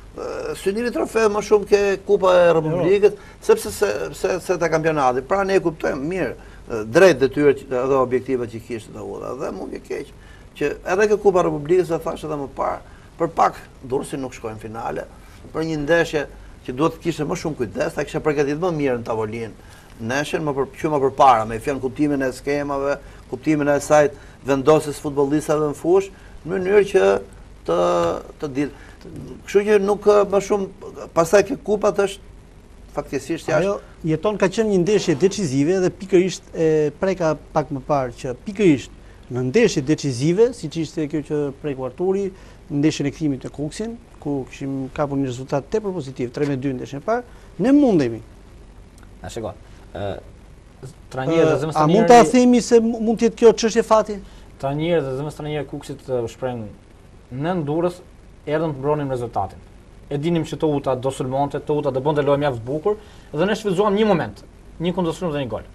synimi trofe më shumë ke Kupa e Republikës, sepse se se se ta kampionati. Pra ne e kuptojmë mirë drejt detyrë edhe objektivat që kishte të udha. Dhe mund të keq që edhe ke Kupa e Republikës, e thash edhe më parë, për pak Durrësi nuk shkoi në finale, për një ndeshje që duhet të kishte më shumë kujdes, ta kishte përgatitur më mirë në tavolinë. Neshin më për më përpara, me fjalë kuptimin e skemave, kuptimin e asaj vendosjes futbollistëve në fushë, në mënyrë që të të ditë. Kështu që nuk më shumë, pastaj ke kupat është fatkeqësisht jashtë. Ajo jeton ka qenë një ndeshje decisive dhe pikërisht e preka pak më parë që pikërisht në ndeshje decisive, siç ishte kjo që preku Arturi, ndeshjen e kthimit të Kuksin, ku kishim kapur një rezultat tepër pozitiv, tre me dy ndeshjen e parë, ne mundemi. Na shikoj. Ë trajnerët dhe zemës trajnerë. A mund ta themi se mund të jetë kjo çështje fati? Trajnerët dhe zemës trajnerë Kuksit shprehin në Durrës erdhën të mbronim rezultatin. E dinim që Touta do sulmonte, Touta do bënte lojë mjaft bukur dhe ne shfrytzuam një moment, një kundërshtim dhe një gol.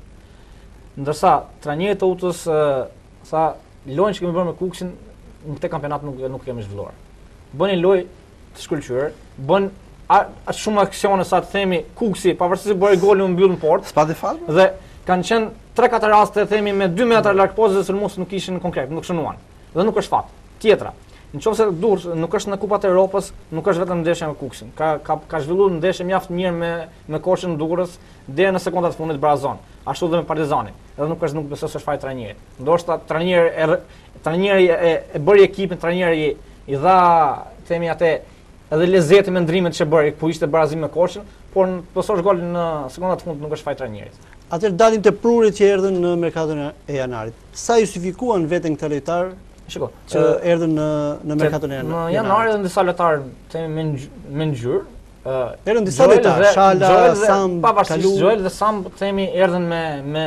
Ndërsa trajneri i Toutës sa lojën që kemi bërë me Kuksin në këtë kampionat nuk nuk kemi zhvilluar. Bën një lojë të shkëlqyer, bën aq shumë aksione sa të themi Kuksi, pavarësisht se bëri golin u mbyll në portë. S'pati fat. Dhe kanë qenë tre katër raste themi me dy metra larg pozës dhe sulmues nuk ishin konkret, nuk shënuan. Dhe nuk është fat. Tjetra. Nëse Durrës nuk është në Kupat e Evropës, nuk është vetëm ndeshja me Kuksin. Ka ka ka zhvilluar ndeshje mjaft mirë me me Koçin Durrës deri në sekondat e fundit Brazon, ashtu dhe me Partizanin. Edhe nuk është nuk besoj se është faj trajneri. Ndoshta trajneri e trajneri e, e bëri ekipin, trajneri i dha themi atë edhe lezetin me ndrimet që bëri, ku ishte barazim me Koçin, por pososh golin në sekondat e fundit nuk është faj trajnerit. Atëherë dalim te prurit që erdhën në merkaton e janarit. Sa justifikuan veten këtë lojtar? Shiko, që erdhën në në merkaton e janarit. Në janar erdhën disa lojtarë themi me me ngjyrë. Erdhën disa lojtarë, Shala, Sam, pavarësisht Joel dhe Sam themi erdhën me me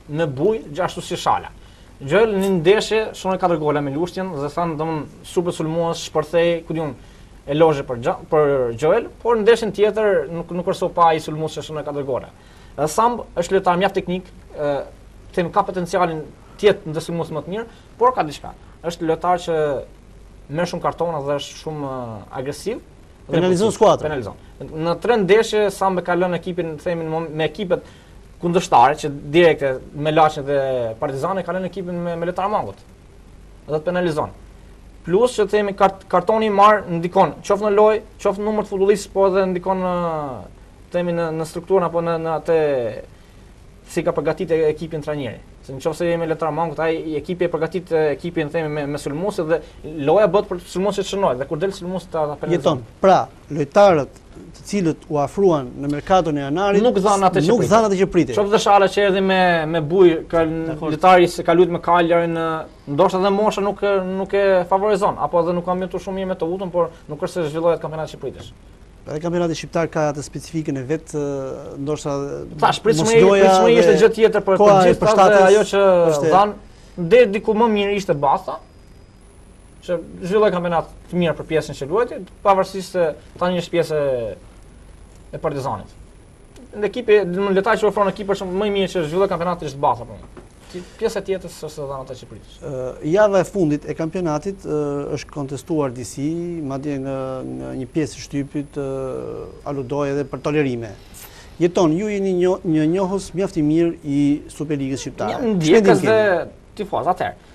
me buj, gjashtu si Shala. Gjëll një ndeshje, shonoi katër gola me Lushtjen dhe thanë domon super sulmues, shpërthej, ku diun, elozhe për Gja- për Joel, por në ndeshjen tjetër nuk nuk është pa i sulmues që shonoi katër gola. Dhe Samb është lojtar mjaft teknik, ë them ka potencialin të jetë ndër sulmues më të mirë, por ka diçka. Është lojtar që merr shumë kartona dhe është shumë uh, agresiv. dhe Penalizon impulsiv. skuadrën. Penalizon. Në tre ndeshje Samb e ka lënë ekipin, themin me ekipet kundërshtare që direkte me Laçin dhe Partizani ka lënë ekipin me, me Letrar Mangut. Dhe të penalizon. Plus që themi kart, kartoni marr ndikon, qoftë në lojë, qoftë në numër të futbollistë, po edhe ndikon në themi në, në strukturën apo në, në atë si ka përgatitur ekipin trajneri. Se nëse jemi Letrar Mangut, ai ekipi e përgatit ekipin themi me, me sulmuese dhe loja bëhet për sulmuesit që shënojnë dhe kur del sulmuesi ta ta penalizon. Jeton. Pra, lojtarët të cilët u afruan në merkaton e janarit Nuk dhanë atë që nuk pritet. dhanë atë që pritet. Qoftë dhe Shala që erdhi me me buj, ka lojtari se ka luajtur me Kaljarin, ndoshta edhe mosha nuk nuk e favorizon, apo edhe nuk ka mjetuar shumë mirë me të utën, por nuk është se zhvillohet kampionati që pritesh. Edhe kampionati shqiptar ka atë specifikën e vet, ndoshta Tash pritshmëria pritshmëria ishte gjë tjetër për të gjithë dhe ajo që dhan deri diku më mirë ishte Basta, që zhvilloi kampionat të mirë për pjesën që luajti, pavarësisht se tani është pjesë e Partizanit. Në ekipi, në lojtar që ofron ekip është më i mirë që zhvilloi kampionatin është Basta për mua. Pjesa tjetër është dhënë ata që pritet. Uh, java e fundit e kampionatit uh, është kontestuar disi, madje nga, nga një pjesë e shtypit uh, aludoi edhe për tolerime. Jeton, ju jeni një, një njohës mjaft i mirë i Superligës shqiptare. Një ndjekës dhe tifoz, atëherë.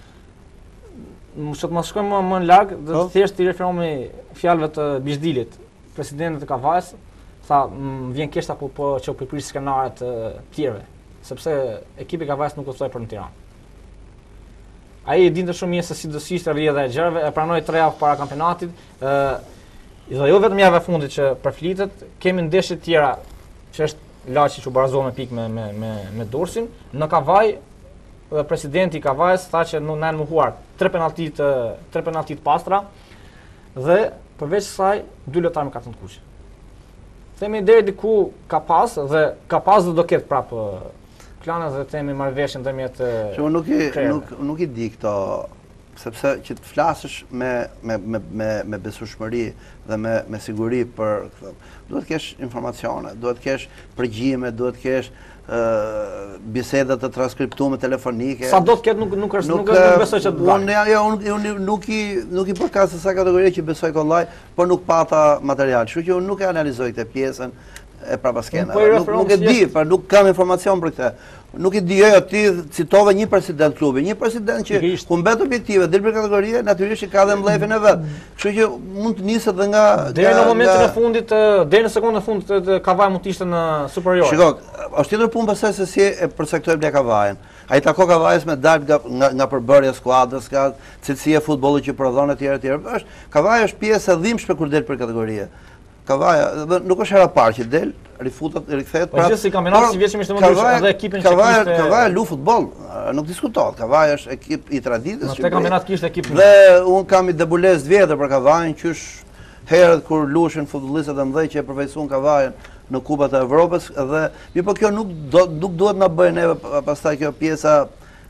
Që të mos shkojmë më, më në larg, dhe Oh. thjesht i referohemi fjalëve të Bizdilit, presidentit të Kavajës, tha, më vjen keq apo po që u përpris skenaret të tjerëve, sepse ekipi i Kavajës nuk udhtoi për në Tiranë. Ai e dinte shumë mirë se si do si ishte rrjedha e gjërave, e pranoi tre javë para kampionatit, ë dhe jo vetëm java e fundit që përflitet, kemi ndeshje të tjera që është Laçi që u barazoi me pikë me me me, me Durrësin. Në Kavaj dhe presidenti i Kavajës tha që nuk na janë mohuar tre penallti të tre penallti të pastra dhe përveç kësaj dy lojtarë me kartën të kuqe. Themi deri diku ka pas dhe ka pas dhe do ketë prapë plane dhe themi marrëveshje ndërmjet. Që nuk i krerëve. nuk nuk i di këto, sepse që të flasësh me me me me, me besueshmëri dhe me me siguri për këtë, duhet të kesh informacione, duhet të kesh përgjigje, duhet të kesh ë biseda të transkriptuara telefonike. Sa do të ketë nuk nuk është nuk, Nuk, nuk besoj që të unë ja, ja, unë unë nuk i nuk i përkas se sa kategori që besoj kollaj, por nuk pata material. Kështu që unë nuk e analizoj këtë pjesën e prapaskenave. Po i Nuk, referon nuk e si di, jest- por nuk kam informacion për këtë. Nuk i di, jo, ti citove një president klubi, një president që Pikërisht. ku mbet objektive, del për kategorie, natyrisht që ka dhe mbledhjen e vet. Kështu që mund të niset dhe nga deri në nga- momentin nga- e fundit, ë, deri në sekondën e fundit të- të Kavaj mund të ishte në superior. Shiko, është tjetër punë pastaj se si e përcaktojmë ne Kavajën. Ai tako Kavajës me dalë nga nga, nga përbërja e skuadrës, nga cilësia e futbollit që prodhon etj etj. Është Kavaja është pjesë e dhimbshme kur del për kategorie. Kavaja dhe nuk është hera parë që del, rifutet, rikthehet. Po gjithsesi kampionati si vjetshëm ishte më ndryshe, edhe ekipin që Kavaja, kishte- Kavaja lu futboll, nuk diskutohet. Kavaja është ekip i traditës. Në që te kampionat kishte ekip. Dhe un kam i debulez të vjetër për Kavajën, qysh herët kur lushin futbollistët e mëdhenj që e përfaqësuan Kavajën në Kupat e Evropës dhe mi po kjo nuk do nuk duhet na bëjë neve pa- pastaj kjo pjesa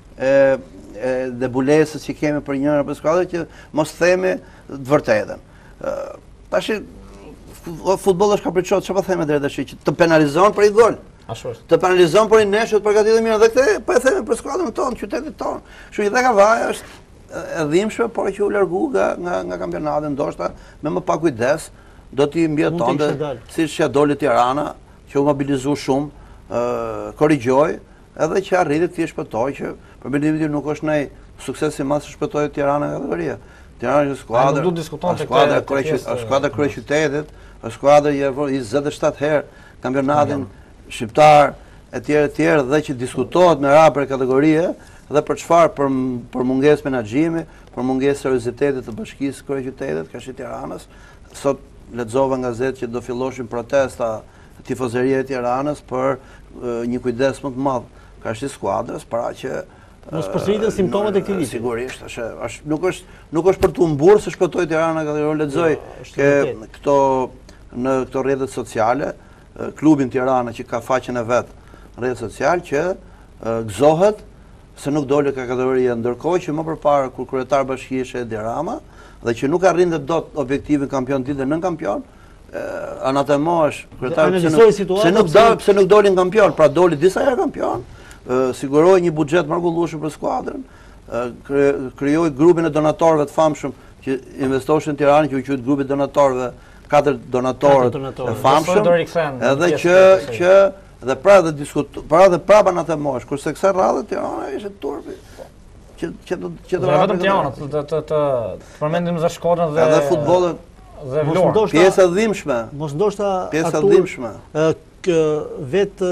e e debulesës që kemi për njëra për skuadrë që mos themi të vërtetën. Ë, Tash futbolli është kapriços, çfarë po themi drejt tash që të penalizon për i gol. Ashtu është. Të penalizon për i neshët përgatitur mirë dhe këtë po e themi për skuadrën tonë, qytetin tonë. Kështu që dhe Kavaja është e dhimbshme, por që u largu nga nga, nga kampionati, ndoshta me më pak kujdes do t'i mbjeton Mund të ishte dalë. siç ja doli Tirana, që u mobilizu shumë, ë korrigjoi, edhe që arriti të shpëtoi që për mendimin tim nuk është ndonjë sukses i madh se shpëtoi Tirana nga kategoria. Tirana është skuadër. Ai nuk du diskuton është tek skuadra te- te krye pjesë- është skuadra krye qytetit, është skuadër që e njëzet e shtatë herë kampionatin shqiptar etj etj dhe që diskutohet me radhë për kategorie dhe për çfarë për për mungesë menaxhimi, për mungesë serioziteti të bashkisë krye qytetit, ka shi Tiranës. Sot lexova nga gazetë që do filloshin protesta tifozeria e Tiranës për e, një kujdes më të madh ka shi skuadrës para që Mos përsëriten simptomat e këtij ligji. Sigurisht, është është nuk është nuk është për tu mburë se shpëtoi Tirana kategori, lexoj Jo, është ke vërtet. këto në këto rrjetet sociale, e, klubin Tirana që ka faqen e vet në rrjet social që gëzohet se nuk dole ka kategoria, ndërkohë që më përpara kur kryetar bashkie ishte Edi Rama dhe që nuk arrinte dot objektivin kampion ditë dhe nën kampion, anatemohesh kryetar se nuk do pse nuk dolin kampion, pra doli disa herë kampion, siguroi një buxhet mrekullueshëm për skuadrën, krijoi grupin e donatorëve të famshëm që investoheshin në Tiranë, që u quhet grupi donatorëve, katër donatorë të famshëm, edhe që që dhe pra dhe diskut pra dhe prapa na themosh, kurse kësaj radhe Tirana ishte turpi. Që që që do vetëm Tirana të të të përmendim za Shkodrën dhe edhe futbollin dhe Vlorë. Pjesë e dhimbshme. Mos ndoshta pjesë e dhimbshme. Ë vetë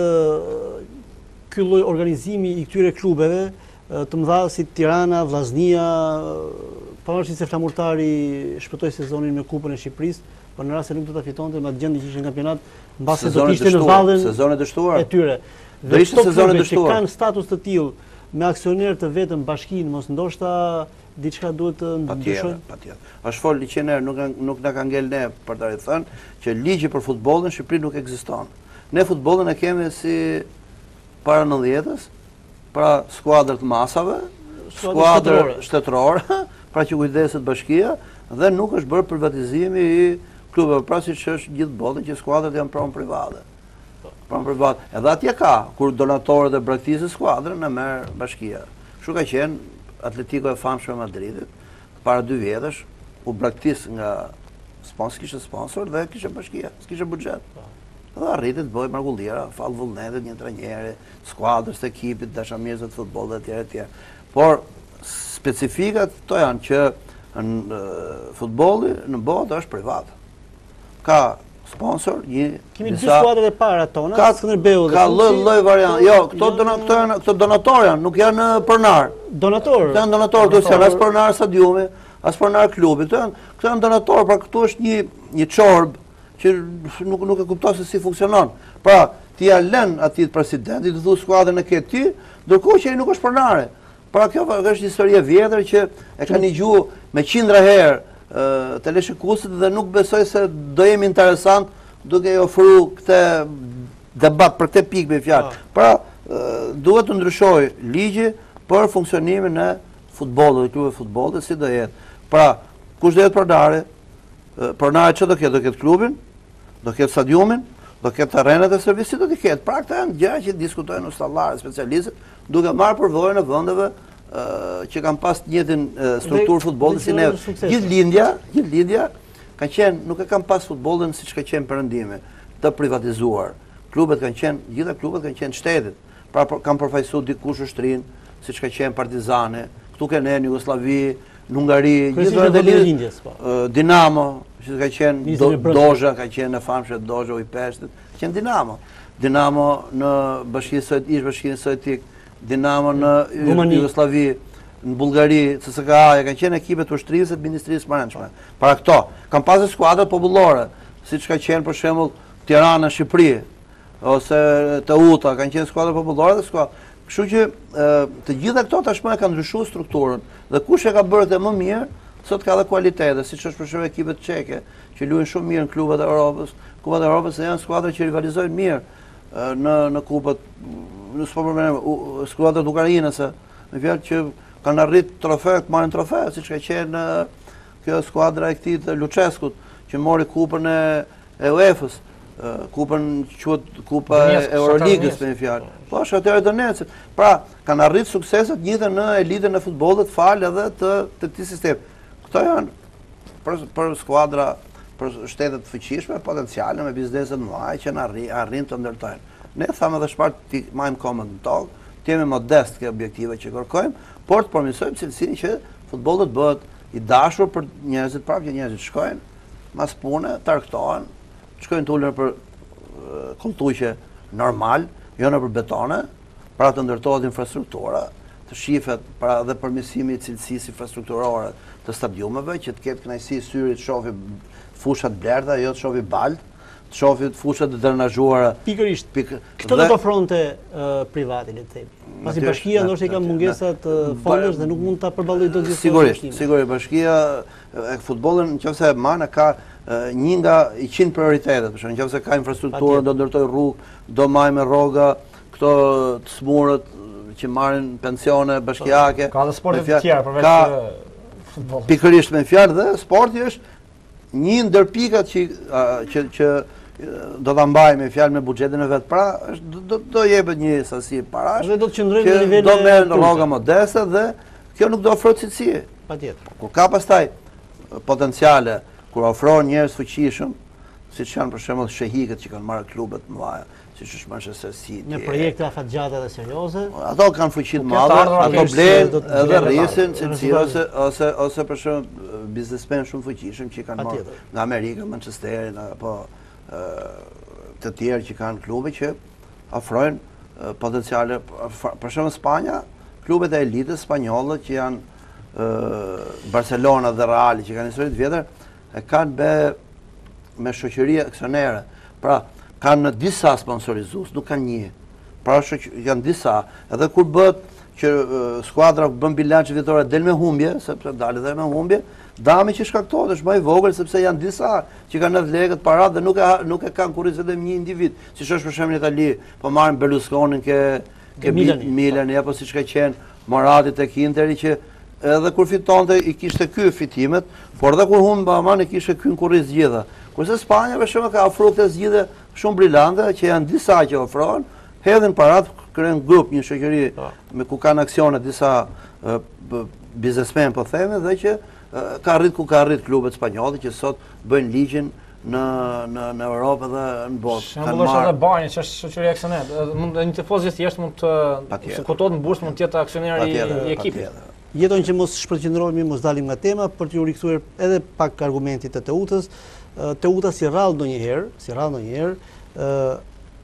ky lloj organizimi i këtyre klubeve të mëdha si Tirana, Vllaznia, pavarësisht se Flamurtari shpëtoi sezonin me Kupën e Shqipërisë, por në rast se nuk do ta fitonte, ma gjendë që ishte në kampionat, mbase do të ishte në vallën sezonet e dështuar e tyre. Do ishte sezonet e dështuar. Që kanë status të tillë me aksioner të vetëm bashkinë, mos ndoshta diçka duhet të ndryshojë. Patjetër. Është fol liçener, nuk nuk na ka ngel ne për të thënë që ligji për futbollin në Shqipëri nuk ekziston. Ne futbollin e kemi si para nëntëdhjetës, pra skuadër të masave, skuadër shtetërore, pra që kujdeset bashkia dhe nuk është bërë privatizimi i klubeve, pra siç është gjithë botën që skuadrat janë pronë private. Pronë private. Edhe atje ka, kur donatorët e braktisë skuadrën e merr bashkia. Kështu ka qenë Atletico e famshme e Madridit, para dy vjetësh, u braktis nga sponsor, kishte sponsor dhe kishte bashkia, s'kishte buxhet. Dhe arriti të bëjë mrekulliera, fal vullnetit, një trajneri, skuadrës të ekipit, dashamirësve të futbollit etj etj. Por specifikat to janë që në futbolli në botë është privat. Ka sponsor, një kemi dy skuadrat e para tona, ka Skënderbeu dhe ka lloj-lloj variant. Jo, këto donatorë janë, këto donatorë janë, nuk janë pronar. Donatorë. Këto janë donatorë, këto janë as pronar stadiumi, as pronar klubi. Këto janë, këto janë donatorë, pra këtu është një një çorb që nuk nuk e kupton se si funksionon. Pra, ti ja lën atij presidentit të thu skuadrën e ke ti, ndërkohë që ai nuk është pronare. Pra kjo është një histori e vjetër që e kanë dëgjuar me qindra herë të leshikusit dhe nuk besoj se do jemi interesant duke i ofruar këtë debat për këtë pikë me fjalë. Pra, duhet të ndryshojë ligji për funksionimin e futbollit, klubeve të futbollit, si do jetë. Pra, kush do jetë pronare? Pronare që do ketë? Do ketë klubin, do ketë stadiumin, do ketë arenat e servisit, do t'i ketë. Pra, këta janë gjëra që diskutojnë ustallarë, specialistët, duke marrë përvojën e vendeve që kanë pas të njëjtin strukturë futbollit si ne. Gjithë lindja, gjithë lindja kanë qenë, nuk e kanë pas futbollin siç ka qenë perëndimi, të privatizuar. Klubet kanë qenë, gjitha klubet kanë qenë shtetit. Pra kanë përfaqësuar dikush ushtrin, siç ka qenë Partizani, këtu kanë në Jugosllavi, në Hungari, gjithë edhe lindjes, po. Dinamo, që ka qenë Dozha, ka qenë e famshme Dozha i Peshtit, ka qenë Dinamo. Dinamo në Bashkinë Sovjetike, ish Bashkinë Sovjetike, Dinamo në Jugosllavi, në Bullgari, C S K A, kanë qenë ekipe të ushtrisë të Ministrisë së Brendshme. Para këto, kanë pasur skuadra popullore, siç ka qenë për shembull Tirana, Shqipëri, ose Teuta, kanë qenë skuadra popullore dhe skuadra. Kështu që të gjitha këto tashmë kanë ndryshuar strukturën dhe kush e ka bërë të më mirë, sot ka dhe kualitete, siç është për shembull ekipet çeke, që luajnë shumë mirë në klubet e Evropës. Kupat e Evropës janë skuadra që rivalizojnë mirë në në kupat në skuadrat ukrainase, me fjalë që kanë arrit trofe, të marrin trofe, siç ka qenë kjo skuadra e këtij të Luceskut, që mori kupën e e UEFA-s, kupën quhet Kupa e Euroligës me fjalë. Po Shakhtar Donetsk. Pra, kanë arrit suksese të njëjta në elitën e futbollit fal edhe të të këtij sistemi. Këto janë për për skuadra, për shtete të fuqishme, potenciale me biznese të mëdha që na arrin të ndërtojnë. Ne thamë edhe shpart ti majm komend në tokë, të jemi modest ke objektive që kërkojmë, por të përmirësojmë cilësinë që futbolli bëhet i dashur për njerëzit, prapë që njerëzit shkojnë, mas pune, të argëtohen, shkojnë të ullën për koltuqe normal, jo në për betone, pra të ndërtohet infrastruktura, të shifet pra dhe përmirësimi i cilësisë infrastrukturore të stadiumeve, që të ketë kënaqësi syri të shohë fushat blerda, jo të shohë balt, të shohë fushat të drenazhuara. Pikërisht. Këto do të ofronte privati, le të themi. Pasi bashkia ndoshta i ka mungesa të fondesh dhe nuk mund ta përballojë dot gjithë. Sigurisht, sigurisht bashkia e futbollin nëse Mana ka një nga i qind prioritetet, për shembull, nëse ka infrastrukturë, do ndërtoj rrugë, do maj me rroga, këto të smurët, që marrin pensione bashkiake. Ka dhe sportet me fjalë- të tjera përveç ka uh, futbollit. Pikërisht me fjalë dhe sporti është një ndër pikat që a, që që e, do ta mbajë me fjalë me buxhetin e vet. Pra, është do, do, do jepet një sasi parash Dhe do të qëndrojmë në që nivele do merren kulte. rroga modeste dhe kjo nuk do ofrojë cilësi. Patjetër. Kur ka pastaj potenciale, kur ofron njerëz fuqishëm, siç janë për shembull shehikët që kanë marrë klubet të mëdha, siç është Manchester City. Në projekte afatgjata dhe serioze. Ato kanë fuqi të Po, madhe, kjo të ardhur ato aktualisht blen do të edhe blen rrisin edhe cilësi ose rezultate. ose ose për shembull biznesmen shumë fuqishëm që kanë marrë Patjetër. nga Amerika, Manchesterin apo ë, të tjerë që kanë klube që ofrojnë ë, potenciale për shembull Spanja, klubet e elitës spanjolle që janë ë, Barcelona dhe Real që kanë histori të vjetër e kanë be me shoqëri aksionere. Pra, kanë disa sponsorizues, nuk kanë një. Pra, shoq- janë disa. Edhe kur bëhet që uh, skuadra bën bilanç vjetore del me humbje, sepse dalë dhe me humbje, dami që shkaktohet është më i vogël sepse janë disa që kanë nëntë lekë të parat dhe nuk e ha- nuk e kanë kurrë vetëm një individ. Siç është për shembull në Itali, po marrin Berlusconin ke ke Milani. Milani apo siç ka qenë Morati tek Interi që edhe kur fitonte i kishte ky fitimet, por edhe kur humb aman i kishte ky kurrë zgjidhja. Kurse Spanja për shembull ka ofruar këtë zgjidhje shumë brillante që janë disa që ofrojnë, hedhin parat, kryen grup, një shoqëri me ku kanë aksione disa uh, biznesmen po themi dhe që uh, ka arrit ku ka arrit klubet spanjolle që sot bëjnë ligjin në në në Europë dhe në botë. Shembull është edhe Bayern që është shoqëri aksioner. Edhe Mund një tifoz i thjesht mund të Patjetër. se kotohet në bursë mund të jetë aksioner i, Patjetër, i ekipit. patjetër. Jeton që mos shpërqendrohemi, mos dalim nga tema për t'ju rikthyer edhe pak argumentit të Teutës. Ë, Teuta si rrallë ndonjëherë, si rrallë ndonjëherë, ë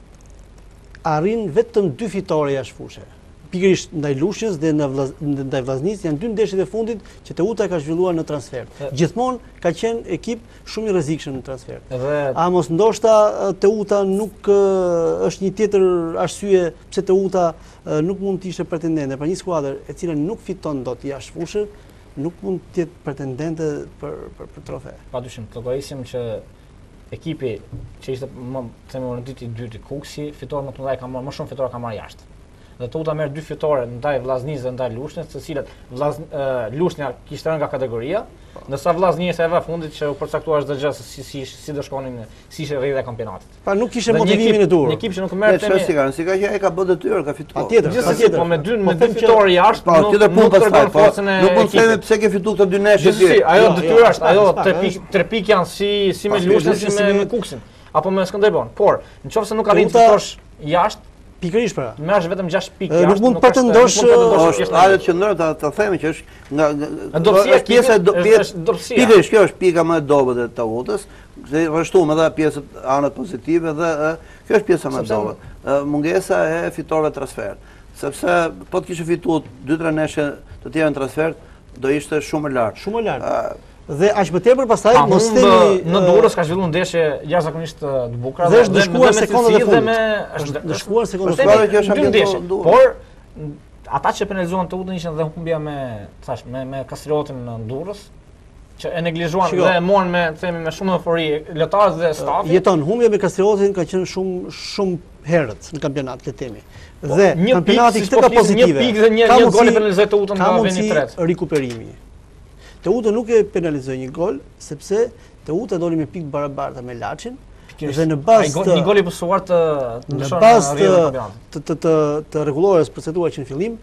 arrin vetëm dy fitore jashtë fushë. Pikërisht ndaj Lushnjës dhe në Vllaz- ndaj Vllaznisë janë dy ndeshjet e fundit që Teuta ka zhvilluar në transfer. Gjithmonë ka qenë ekip shumë i rrezikshëm në transfer. Edhe A mos ndoshta ë, Teuta nuk ë, është një tjetër arsye pse Teuta ë, nuk mund të ishte pretendente për një skuadër e cila nuk fiton dot jashtë fushës, nuk mund të jetë pretendente për për, për trofe. padyshim llogarisim që ekipi që ishte më themi rënditi i dytë Kuksi, fitore më të mëdha ka marrë, më shumë fitore ka marrë jashtë. Dhe Teuta merr dy fitore ndaj Vllaznisë dhe ndaj Lushnjës, të cilat Vllaz Lushnja kishte rënë nga kategoria, ndërsa Vllaznia e fundit që u përcaktuar çdo gjë se si si si do shkonin, si ishte rrjedha e kampionatit. Pra nuk kishte Dhe një motivimin ekip- e duhur. Një ekip që nuk Ne merr çfarë si themi. kanë, si ka që ai ka bërë detyrë, ka fituar. Patjetër. Gjithsesi, patjetër. po me dy Po me dy them që- fitore jashtë, Po, tjetër punë nuk pastaj, tregon po. forcën e Nuk mund të themi ekipit. pse ke fituar këto dy neshje Gjithsesi, ti. ajo Jo, detyrë jo, është, pak, ajo pak, tre ë. pikë tre pikë janë si si me Pas, Lushnjën, gjithsesi si me me- me Kuksin, apo me Skënderbon. Por, nëse nuk arrin të Teuta- fitosh jashtë, Pikërisht pra. merresh vetëm gjashtë pikë Ë, jashtë. nuk mund është- pretendosh, nuk mund Po pretendosh është thjesht ajo në- që ndër ta ta themi që është nga E dobësia është pjesa e do- ekipit pjesë- është dobësia. Pikërisht kjo është pika më e dobët e Teutës, se vazhduam edhe pjesët anët pozitive dhe ë, kjo është pjesa më e Sepse- dobët. Ë, Mungesa e fitorëve transfer. Sepse po të kishe fituar dy tre neshje të tjera në transfer, do ishte shumë e lartë. Shumë e lartë. Ë, Dhe aq më tepër pastaj Pa mos humbë, themi në ë, Durrës ka zhvilluar ndeshje jashtëzakonisht të bukura Dhe është me- dëshkuar dhe me sekondat e cilësi dhe fundit. me është dëshkuar sekondat e Themi, fundit. Që është dy ambientuar ndeshje, në Durrës. por n- ata që penalizuan Teutën ishin dhe humbja me, thash, me me Kastriotin në Durrës, që e neglizhuan Shiko. dhe e morën me themi me shumë eufori lojtarët dhe stafi. Jeton, humbja me Kastriotin ka qenë shumë shumë herët në kampionat, le të themi. Dhe një kampionati pikë, këtë ka siç po flisim, një pozitive. pikë dhe një- Ka një gol e mundësi- penalizoi Teutën ka nga mundësi veni i tretë. rikuperimi. Teuta nuk e penalizoi një gol sepse Teuta doli me pikë barabarta me Laçin dhe në Ai bazë gol- të një gol i pësuar të në ndryshon bazë rrjedhën e të kampionatit. të të të, të rregullores proceduar që në fillim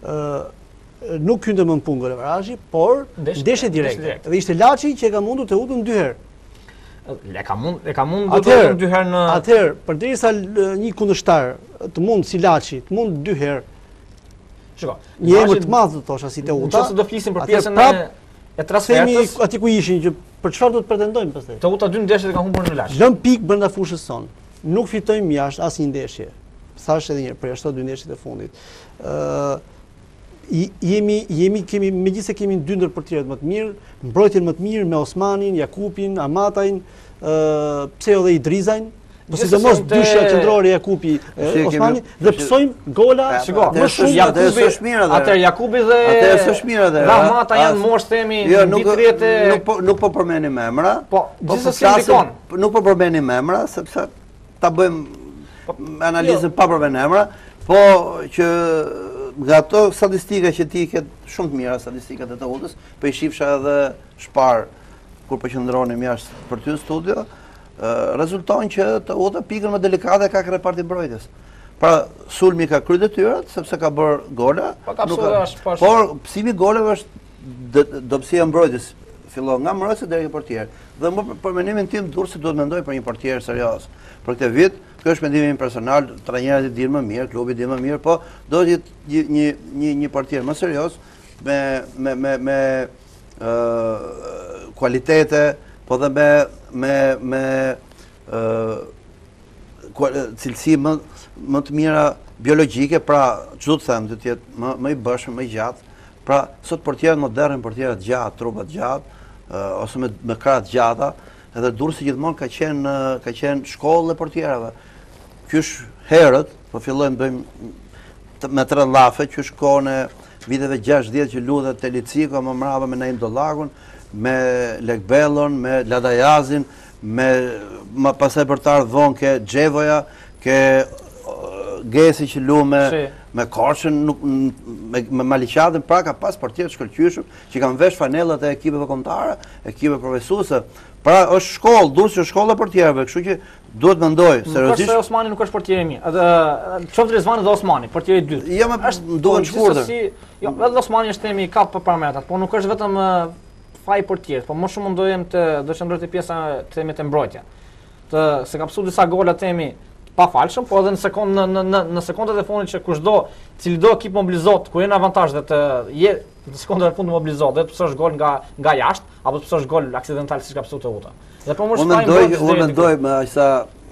ë nuk hynte më në punë golevarazhi, por Ndeshje- ndeshje ndeshje direkte. direkte. Dhe ishte Laçi që e ka mundur Teutën dy herë. E ka mund, e ka mund do të Atëherë, dy herë në atëherë, përderisa l- një kundërshtar të mund si Laçi, të mund dy herë, Shiko, një emër Laçi- të madh do thosha si Teuta. Nëse do flisim për atëherë pjesën prap e e Themi transfertës, aty ku ishin që për çfarë do të pretendojmë pastaj? Teuta dy ndeshjet e ka humbur në Laç. Lëm pikë brenda fushës son. Nuk fitojmë jashtë asnjë ndeshje. Thash edhe një herë, për jashtë dy ndeshjet e fundit. Ë i- jemi jemi kemi megjithëse kemi dy ndërportierët më të mirë, mbrojtjen më të mirë me Osmanin, Jakupin, Amatajn, ë pse jo dhe Idrizajn, po Gjithsesi sidomos te- dyshja qendrore Jakupi, Si e, kemi- Osmani dhe si- psojmë gola. Shiko, Atëherë më shumë s'është- Jakubi, atëherë s'është mirë atëherë. atëherë Jakubi dhe Atëherë s'është mirë atëherë, Dhe a? Amata A, janë mosh themi Jo, në nuk vitjet e nuk po nuk po përmendim emra. Po, Po gjithsesi flasim- ndikon. Nuk po përmendim emra sepse ta bëjmë Po, analizën pa përmendur emra, po që nga ato statistika që ti ke shumë të mira statistikat e të udhës, po i shifsha edhe shpar kur përqendronim jashtë për ty në studio, rezulton që të udhë pikën më delikate ka reparti mbrojtjes. Pra sulmi ka kryer detyrat sepse ka bërë gola, por psimi goleve është dobësia e mbrojtjes. Fillon nga mbrojtësi deri në portier. Dhe më për mendimin tim Durrësi duhet mendoj për një portier serioz. Për këtë vit, kjo është mendimi im personal, trajnerët dinë më mirë, klubi dinë më mirë, po do të jetë një një një portier më serioz me me me me ë kualitete, po dhe me me me ë cilësi më më të mira biologjike, pra çdo të them, do të jetë më më i bëshëm, më i gjatë. Pra sot portierët modern, portierët gjatë, trupat gjatë, Uh, ose me, me kratë gjata, edhe Durrësi gjithmonë ka qenë ka qenë shkollë e portierave. Qysh herët, po fillojmë bëjmë me tre llafe, qysh kohën e viteve gjashtëdhjetë që lutet te Liciko më mbrapa me Naim Dollagun, me Lekbellon, me Ladajazin, me më pasaj për të ardhur vonë ke Xhevoja, ke Gesi që lu me me Korçën, me, me Maliqatën, pra ka pas portierë shkëlqyeshëm që kanë vesh fanellat e ekipeve kombëtare, ekipe profesuese. Pra është shkollë, Durrësi është shkolla e portierëve, kështu që duhet mendoj seriozisht. Nuk është Osmani nuk është portier i mirë. Edhe qoftë Rizvani dhe Osmani, portieri i dytë. Jo, më duhen shkurtër. Jo, edhe Osmani është themi ka për parametrat, por nuk është vetëm faj portier, po më shumë mundohem të do qëndroj te pjesa themi të mbrojtja. Të se ka psu disa gola themi pa falshëm, po edhe në sekond në në në sekondat e fundit që kushdo, cili do ekip mobilizohet, ku janë avantazhet të je në sekondat e fundit mobilizohet, dhe të pësosh gol nga nga jashtë, apo të pësosh gol akcidental siç ka pësuar te Uta. Dhe po më shpajm mendoj, unë mendoj me aq sa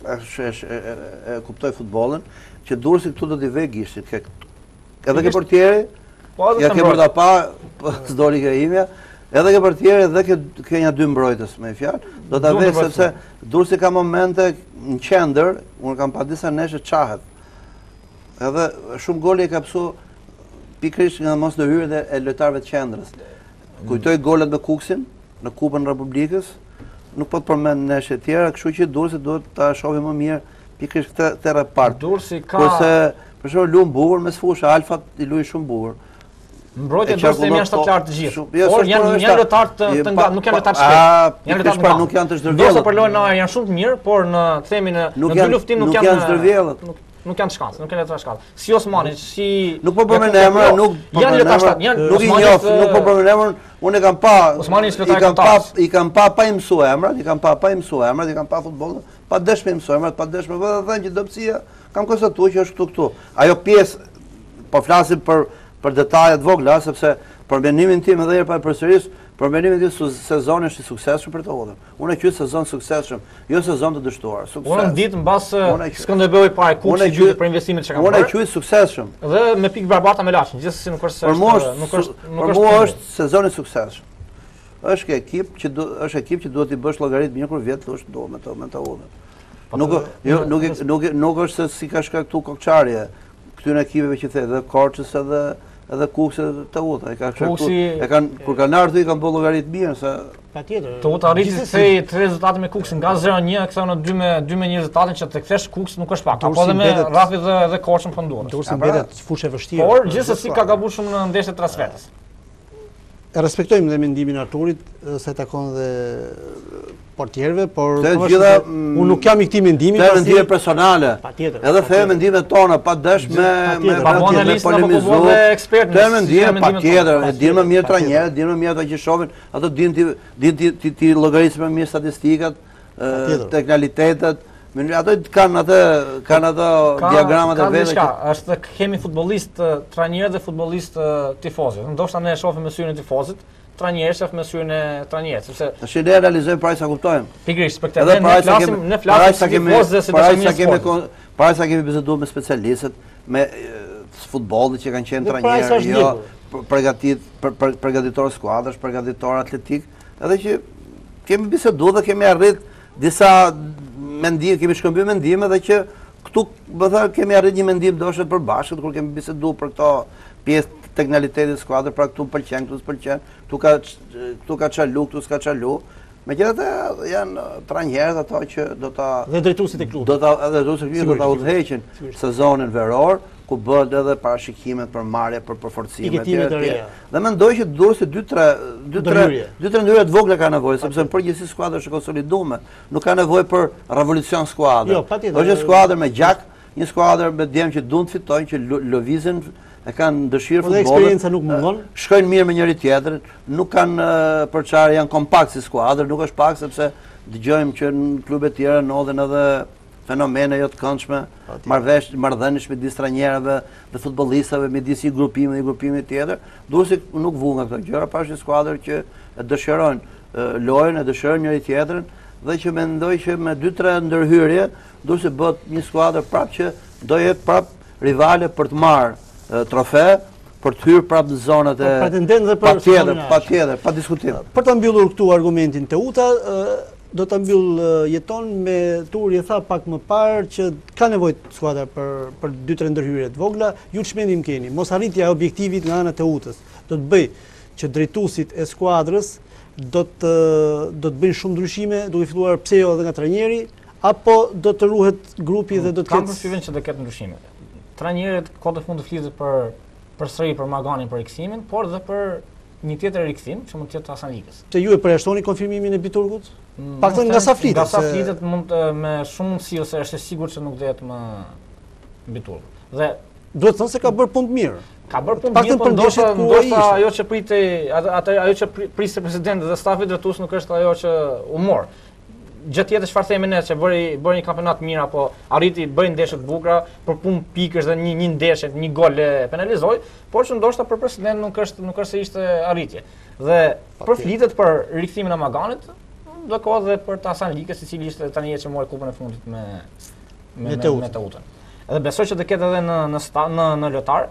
e kuptoj futbollin, që Durrësi këtu do t'i vë gishtit, ke edhe ke portieri, ja ke për ta pa, s'doli ke imja. Edhe ke portieri dhe ke ke një dy mbrojtës me fjalë, do ta vë sepse Durrësi ka momente në qendër, unë kam pa disa neshe qahet. Edhe shumë gole i ka pësu pikrisht nga mos në hyrë dhe e lojtarëve të qendrës. Kujtoj golet me Kuksin në Kupën Republikës, nuk po të përmend neshe tjera, kështu që Durrësi duhet ta shohim më mirë pikrisht këtë këtë repart. Durrësi ka kurse për shembull luan bukur me sfusha, Alfa i luaj shumë bukur. Mbrojtja do të janë shtat lartë të gjithë. Por janë janë lojtarë të nga nuk janë lojtarë shpejt. Janë lojtarë nuk janë të Do zdërvjellët. të për lojën ajër janë shumë të mirë, por në themi në në dy luftim nuk janë zdërvjellët. Nuk janë të shkallë, nuk janë të shkallë. Si Osmani, si nuk po përmend emra, nuk janë lojtarë shtat, janë nuk i njoh, nuk po përmend emrin, unë kam pa Osmani është lojtar i kam pa i kam pa pa i mësuar emrat, i kam pa pa i mësuar emrat, i kam pa futbollin, pa dëshmë mësuar emrat, pa dëshmë, po them që dobësia kam konstatuar që është këtu këtu. Ajo pjesë po flasim për për detajet vogla sepse për mendimin tim edhe herë pa përsëris, për mendimin tim sezoni është i suksesshëm për të Udhën. Unë e quaj sezon suksesshëm, jo sezon të dështuar. Sukses. Unë ditë mbas Skënderbeu i parë Kuqi gjyti për investimet që kanë bërë. Unë e quaj suksesshëm. Dhe me pikë barbata me Laçin, gjithsesi nuk është nuk është nuk është nuk është. Për mua është sezon i suksesshëm. Është ekip që është ekip që duhet i bësh llogarit mirë kur vjet thosh do me të me të Udhën. Nuk jo nuk nuk nuk është se si ka shkaktu kokçarje këtyre ekipeve që the, edhe Korçës edhe edhe Kuksi të Uta, e kanë shkaktu, e kanë kur kanë ardhur i kanë bërë llogarit mirë se patjetër. Të Uta arriti të thej tre rezultate me Kuksin nga zero një, ktheu në dy me dy me një rezultatin që të kthesh Kuks nuk është pak. Apo edhe me Rafi dhe dhe Korçën funduar. Durrësi mbetet fushë e vështirë. Por gjithsesi ka gabuar shumë në ndeshjet e transferit. E respektojmë dhe mendimin e Arturit se takon dhe portierëve, por gjitha unë nuk jam i këtij mendimi, pasi mendime personale. Patjetër. Edhe them mendimet tona pa dash me me me polemizuar dhe ekspert. Të mendime patjetër, e dinë më mirë trajnerët, dinë më mirë ata që shohin, ato dinë ti dinë ti ti llogarisë më mirë statistikat, teknikalitetet. Ato kanë atë kanë ato diagramat e vetë. Është kemi futbollist trajnerë dhe futbollist tifozë. Ndoshta ne e shohim me syrin e tifozit. Trajnerë shef me syrin e trajnerit, sepse tash ne realizojmë para sa kuptojmë. Pikërisht, për këtë ne flasim, ne flasim sa kemi para sa kemi para sa kemi biseduar me specialistët, me futbollit që kanë qenë trajnerë, jo përgatit përgatitor skuadrash, përgatitor atletik, edhe që kemi biseduar dhe kemi arrit disa mendime, kemi shkëmbyer mendime dhe që këtu do të thënë kemi arrit një mendim ndoshta të përbashkët kur kemi biseduar për këto pjesë teknikalitetit skuadrë, pra këtu pëlqen, këtu s'pëlqen, këtu ka këtu ka çalu, këtu s'ka çalu. Megjithatë janë trajnerët ato që do ta dhe drejtuesit e klubit. Do ta edhe drejtuesit e klubit do ta udhëheqin sezonin veror, ku bëhet edhe parashikimet për marrje, për përforcime. Piketimet e reja. Dhe mendoj që duhet se dy tre ndryrje të vogla ka nevojë, sepse në përgjithësi skuadra është e konsoliduar, nuk ka nevojë për revolucion skuadër. Jo, patjetër. Është një skuadër me gjak, një skuadër me djem që duan të fitojnë, që lëvizin, e kanë dëshirë futbollit. Dhe eksperjenca nuk mungon. Shkojnë mirë me njëri tjetrin, nuk kanë për çfarë janë kompakt si skuadër, nuk është pak sepse dëgjojmë që në klube të tjera ndodhen edhe fenomene jo të këndshme, marrëvesh, marrëdhënies midis trajnerëve dhe futbollistëve, midis një grupimi dhe një grupimi tjetër, duhet se nuk vu nga këto gjëra, pa është një skuadër që e dëshirojnë lojën, e dëshirojnë njëri tjetrin dhe që mendoj që me dy tre ndërhyrje duhet se bëhet një skuadër prapë që do jetë prapë rivale për të marrë trofe, për të hyrë prapë në zonat e patjetër, patjetër, pa diskutim. Për ta mbyllur këtu argumentin Teuta, do të mbyll jeton me Turi, e tha pak më parë që ka nevojë skuadra për për dy tre ndërhyrje të vogla, ju çmendim keni. Mos arritja e objektivit nga ana e Teutës do të bëj që drejtuesit e skuadrës do të do të bëjnë shumë ndryshime, duke filluar pse jo edhe nga trajneri, apo do të ruhet grupi dhe do të ketë kam përshtypjen që do ketë ndryshime. Trajnerët kohë të fundit flitet për përsëri për Maganin për rikthimin, por dhe për një tjetër rikthim që mund të jetë Hasan Ligës. Që ju e përjashtoni konfirmimin e Biturgut? Paktën nga sa flitet. Nga sa flitet mund të, me shumë mundësi ose është e sigurt që nuk do jetë më Biturgu. Dhe duhet të thonë se ka bërë punë mirë. Ka bërë punë mirë, por ndoshta ndoshta ajo që pritej, atë ajo që priste presidenti dhe stafi drejtues nuk është ajo që u mor. Gjë tjetër çfarë themi ne që bëri bëri një kampionat mirë apo arriti bëri ndeshje të bukura, për punë pikësh dhe një një ndeshje, një gol e penalizoi, por që ndoshta për president nuk është nuk është se ishte arritje. Dhe për flitet për rikthimin e Maganit, do kohë dhe për Hasan Ligës, i cili ishte tani që mori kupën e fundit me me me Teutën. Edhe besoj që do ketë edhe në në në, në lojtar,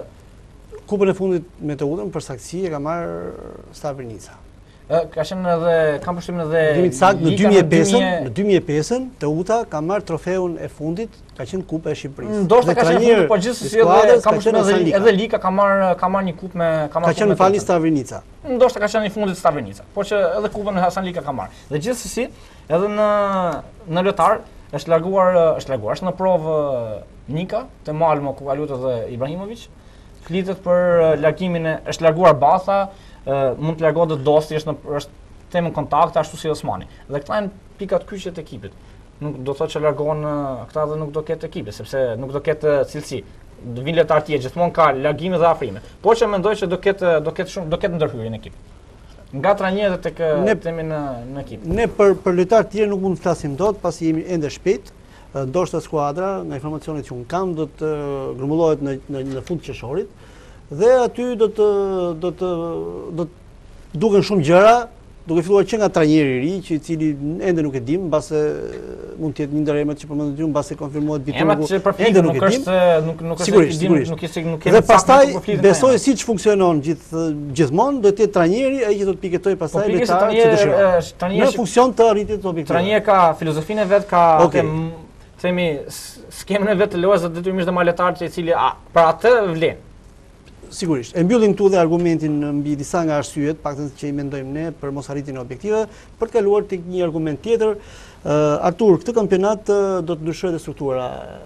kupën e fundit me Teutën për saktësi e ka marrë Stavrinica. Ka qenë edhe kam përshtypjen edhe në dy mijë e pesë, në dy mijë e pesë Teuta ka marrë trofeun e fundit, ka qenë Kupa e Shqipërisë. Ndoshta ka qenë fundit, po gjithsesi edhe kam përshtypjen edhe edhe Lika ka marrë ka marrë një kupë me ka marrë. Ka qenë fali Stavrinica. Ndoshta ka qenë në fundit Stavrinica, por që edhe kupën e Hasan Lika ka marrë. Dhe gjithsesi edhe në në lojtar është larguar është larguar, është në provë Nika, te Malmo ku ka luajtur dhe Ibrahimović. Flitet për largimin e është larguar Batha, mund të largohet dhe Dosti, është në është temën kontakt ashtu si Osmani. Dhe këta janë pikat kyçe të ekipit. Nuk do thotë që largohen këta dhe nuk do ketë ekipe, sepse nuk do ketë cilësi. Do vinë lojtar të tjerë, gjithmonë ka largime dhe afrime. Por që mendoj që do ketë do ketë shumë do ketë ndërhyrje në ekip. Nga trajnerët tek temi në në ekip. Ne për për lojtar të tjerë nuk mund të flasim dot, pasi jemi ende shpejt. Ndoshta skuadra, nga informacionet që un kam, do të grumbullohet në në, në fund të qershorit. Dhe aty do të do të do të duken shumë gjëra, duke filluar që nga trajneri i ri, që i cili ende nuk e dim, mbase mund të jetë një ndër emrat që përmendet ju, mbase konfirmohet Biturgu. Ende nuk është nuk nuk është sigurisht, sigurisht. Nuk është nuk kemi. Dhe pastaj besoj siç funksionon gjithë gjithmonë, do të jetë trajneri ai që do të piketoj pastaj lojtarët që dëshirojnë. Në funksion të arritjes të objektivit. Trajneri ka filozofinë e vet, ka themi skemën e vet të lojës dhe detyrimisht dhe malëtarët i cili për atë vlen. Sigurisht. E mbyllim këtu dhe argumentin mbi disa nga arsyet, paktën që i mendojmë ne për mos arritjen e objektive, për të kaluar tek një argument tjetër. Uh, Artur, këtë kampionat uh, do të ndryshojë struktura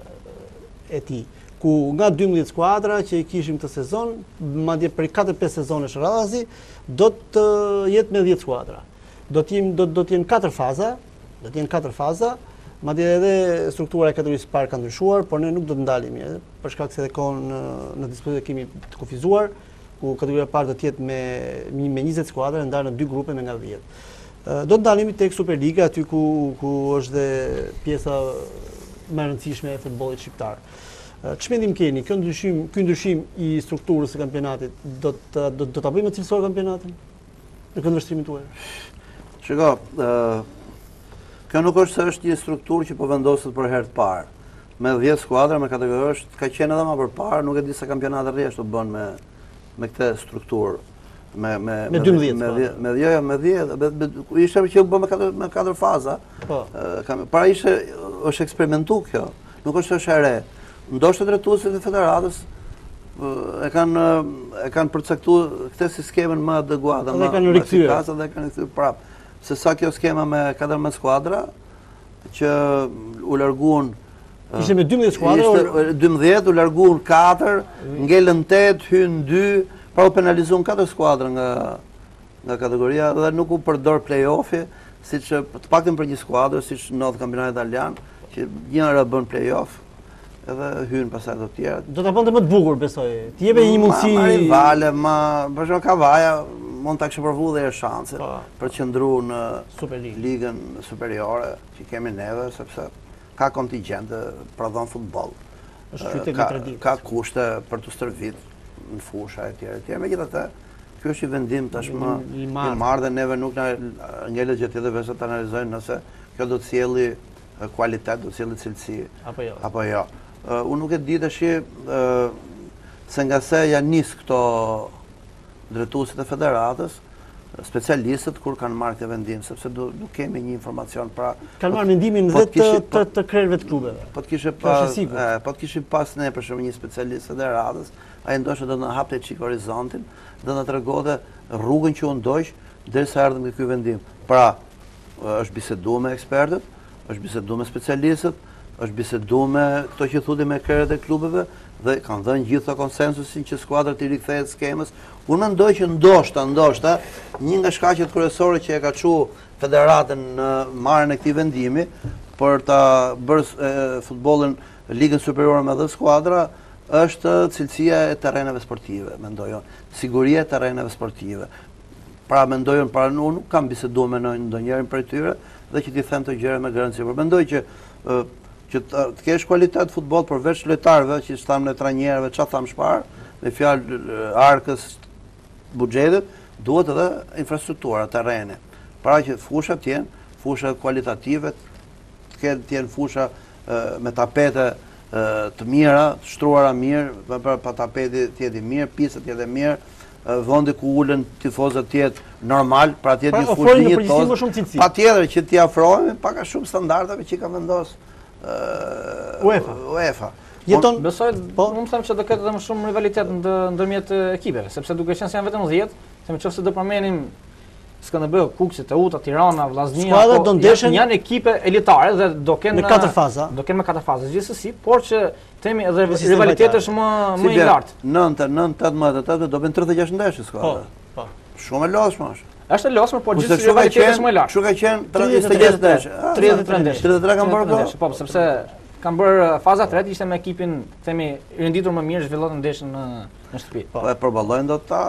e tij, ku nga dymbëdhjetë skuadra që i kishim këtë sezon, madje për katër pesë sezonesh radhazi, do të jetë me dhjetë skuadra. Do të jenë do, do të jenë katër faza, do të jenë katër faza. Madje edhe struktura e kategorisë parë ka ndryshuar, por ne nuk do të ndalemi, për shkak se edhe kohën në dispozicion kemi të kufizuar, ku kategoria e parë do të jetë me me njëzet skuadra ndarë në dy grupe me nga dhjetë. Do të ndalemi tek Superliga, aty ku ku është dhe pjesa më e rëndësishme e futbollit shqiptar. Ç'mendim keni? Ky ndryshim, ky ndryshim i strukturës së kampionatit do të do, do ta bëjmë më cilësor kampionatin në këndvështrimin tuaj? Shiko, ë kjo nuk është se është një strukturë që po vendoset për herë të parë. Me dhjetë skuadra, me kategori është ka qenë edhe më përpara, nuk e di sa kampionate rreshtë do bën me me këtë strukturë. Me me me dymbëdhjetë. Me me jo, me dhjetë, ishte që u bë me katër me katër faza. Po. Para ishte është eksperimentuar kjo. Nuk është është e re. Ndoshta drejtuesit e federatës e kanë e kanë përcaktuar këtë si skemën më adeguate, më efikase dhe kanë kthyer prapë. Se sa kjo skema me katërmbëdhjetë skuadra që u larguan Ishte me dymbëdhjetë skuadra? Ishte dymbëdhjetë, u larguan katër, ngelën tetë, hyn dy, pra u penalizuan katër skuadra nga nga kategoria dhe nuk u përdor play-offi, siç të paktën për një skuadër, siç ndodh kampionati italian, që njëra bën play-off edhe hyn pastaj të tjerat. Do ta bënte më të bukur, besoj. Ti jepë një mundësi. Ma rivale, ma për shembull Kavaja mund ta kishte provu dhe shanse për të qëndruar në Superligë. Ligën superiore që kemi neve, sepse ka kontingjente prodhon futboll. Është qytet me traditë. Ka kushte për të stërvit në fusha e tjera e tjera. Megjithatë, ky është i vendim tashmë i marrë dhe neve nuk na ngelet gjë tjetër veç të analizojmë nëse kjo do të sjellë kualitet, do të sjellë cilësi apo jo. Apo jo. Unë nuk e di tash se nga se janë nis këto drejtuesit e federatës, specialistët kur kanë marrë këtë vendim, sepse nuk kemi një informacion pra kanë marrë mendimin dhe të të krerëve të klubeve. Po të kishte pas, po të kishim pas ne për shembull një specialist federatës, ai ndoshta do të na hapte çik horizontin, do na tregonte rrugën që u ndoq derisa erdhëm me ky vendim. Pra, është biseduar me ekspertët, është biseduar me specialistët, është biseduar me këto që thotë me krerët e klubeve dhe kanë dhënë gjithë konsensusin që skuadra të rikthehet skemës. Unë mendoj që ndoshta, ndoshta një nga shkaqet kryesore që e ka çu federatën në marrjen e këtij vendimi për ta bërë futbollin ligën superiore me dhe skuadra është cilësia e terreneve sportive, mendoj unë. Siguria e terreneve sportive. Pra mendoj unë, para unë nuk kam biseduar me ndonjërin prej tyre dhe që t'i them të gjëra me garanci. Por mendoj që që të kesh kualitet futboll përveç lojtarëve, që stam në trajnerëve, çfarë tham shpar, me fjalë arkës, buxhetit, duhet edhe infrastruktura, terrene. Pra që fusha të jenë fusha kualitative, të kenë të jenë fusha me tapete të mira, të shtruara mirë, pa tapeti të jetë mirë, pista të jetë mirë, vendi ku ulen tifozët të jetë normal, pra të jetë një fushë dinjitoze. Patjetër që t'i afrohemi pak a shumë standardeve që ka vendos UEFA. UEFA. Jeton, besoj, unë them që do ketë edhe më shumë rivalitet ndërmjet ekipeve, sepse duke qenë se janë vetëm dhjetë, se nëse do përmendim Skënderbeu, Kuksi, Teuta, Tirana, Vllaznia, janë ekipe elitare dhe do kenë me katër faza. Do kenë me katër faza gjithsesi, por që themi edhe rivaliteti është më më i lartë. nëntë, nëntë, tetëmbëdhjetë, do bën tridhjetë e gjashtë ndeshje skuadra. Po, po. Shumë e lodhshme është. Është e lodhshme, por gjithsesi rivaliteti është më i lartë. Kështu ka qenë tridhjetë e gjashtë ndeshje. tridhjetë e tre ndeshje. tridhjetë e tre kanë bërë po. Po, sepse kanë bërë faza tretë ishte me ekipin, themi, i renditur më mirë zhvilluar ndeshjen në në shtëpi. Po e përballojnë dot ta.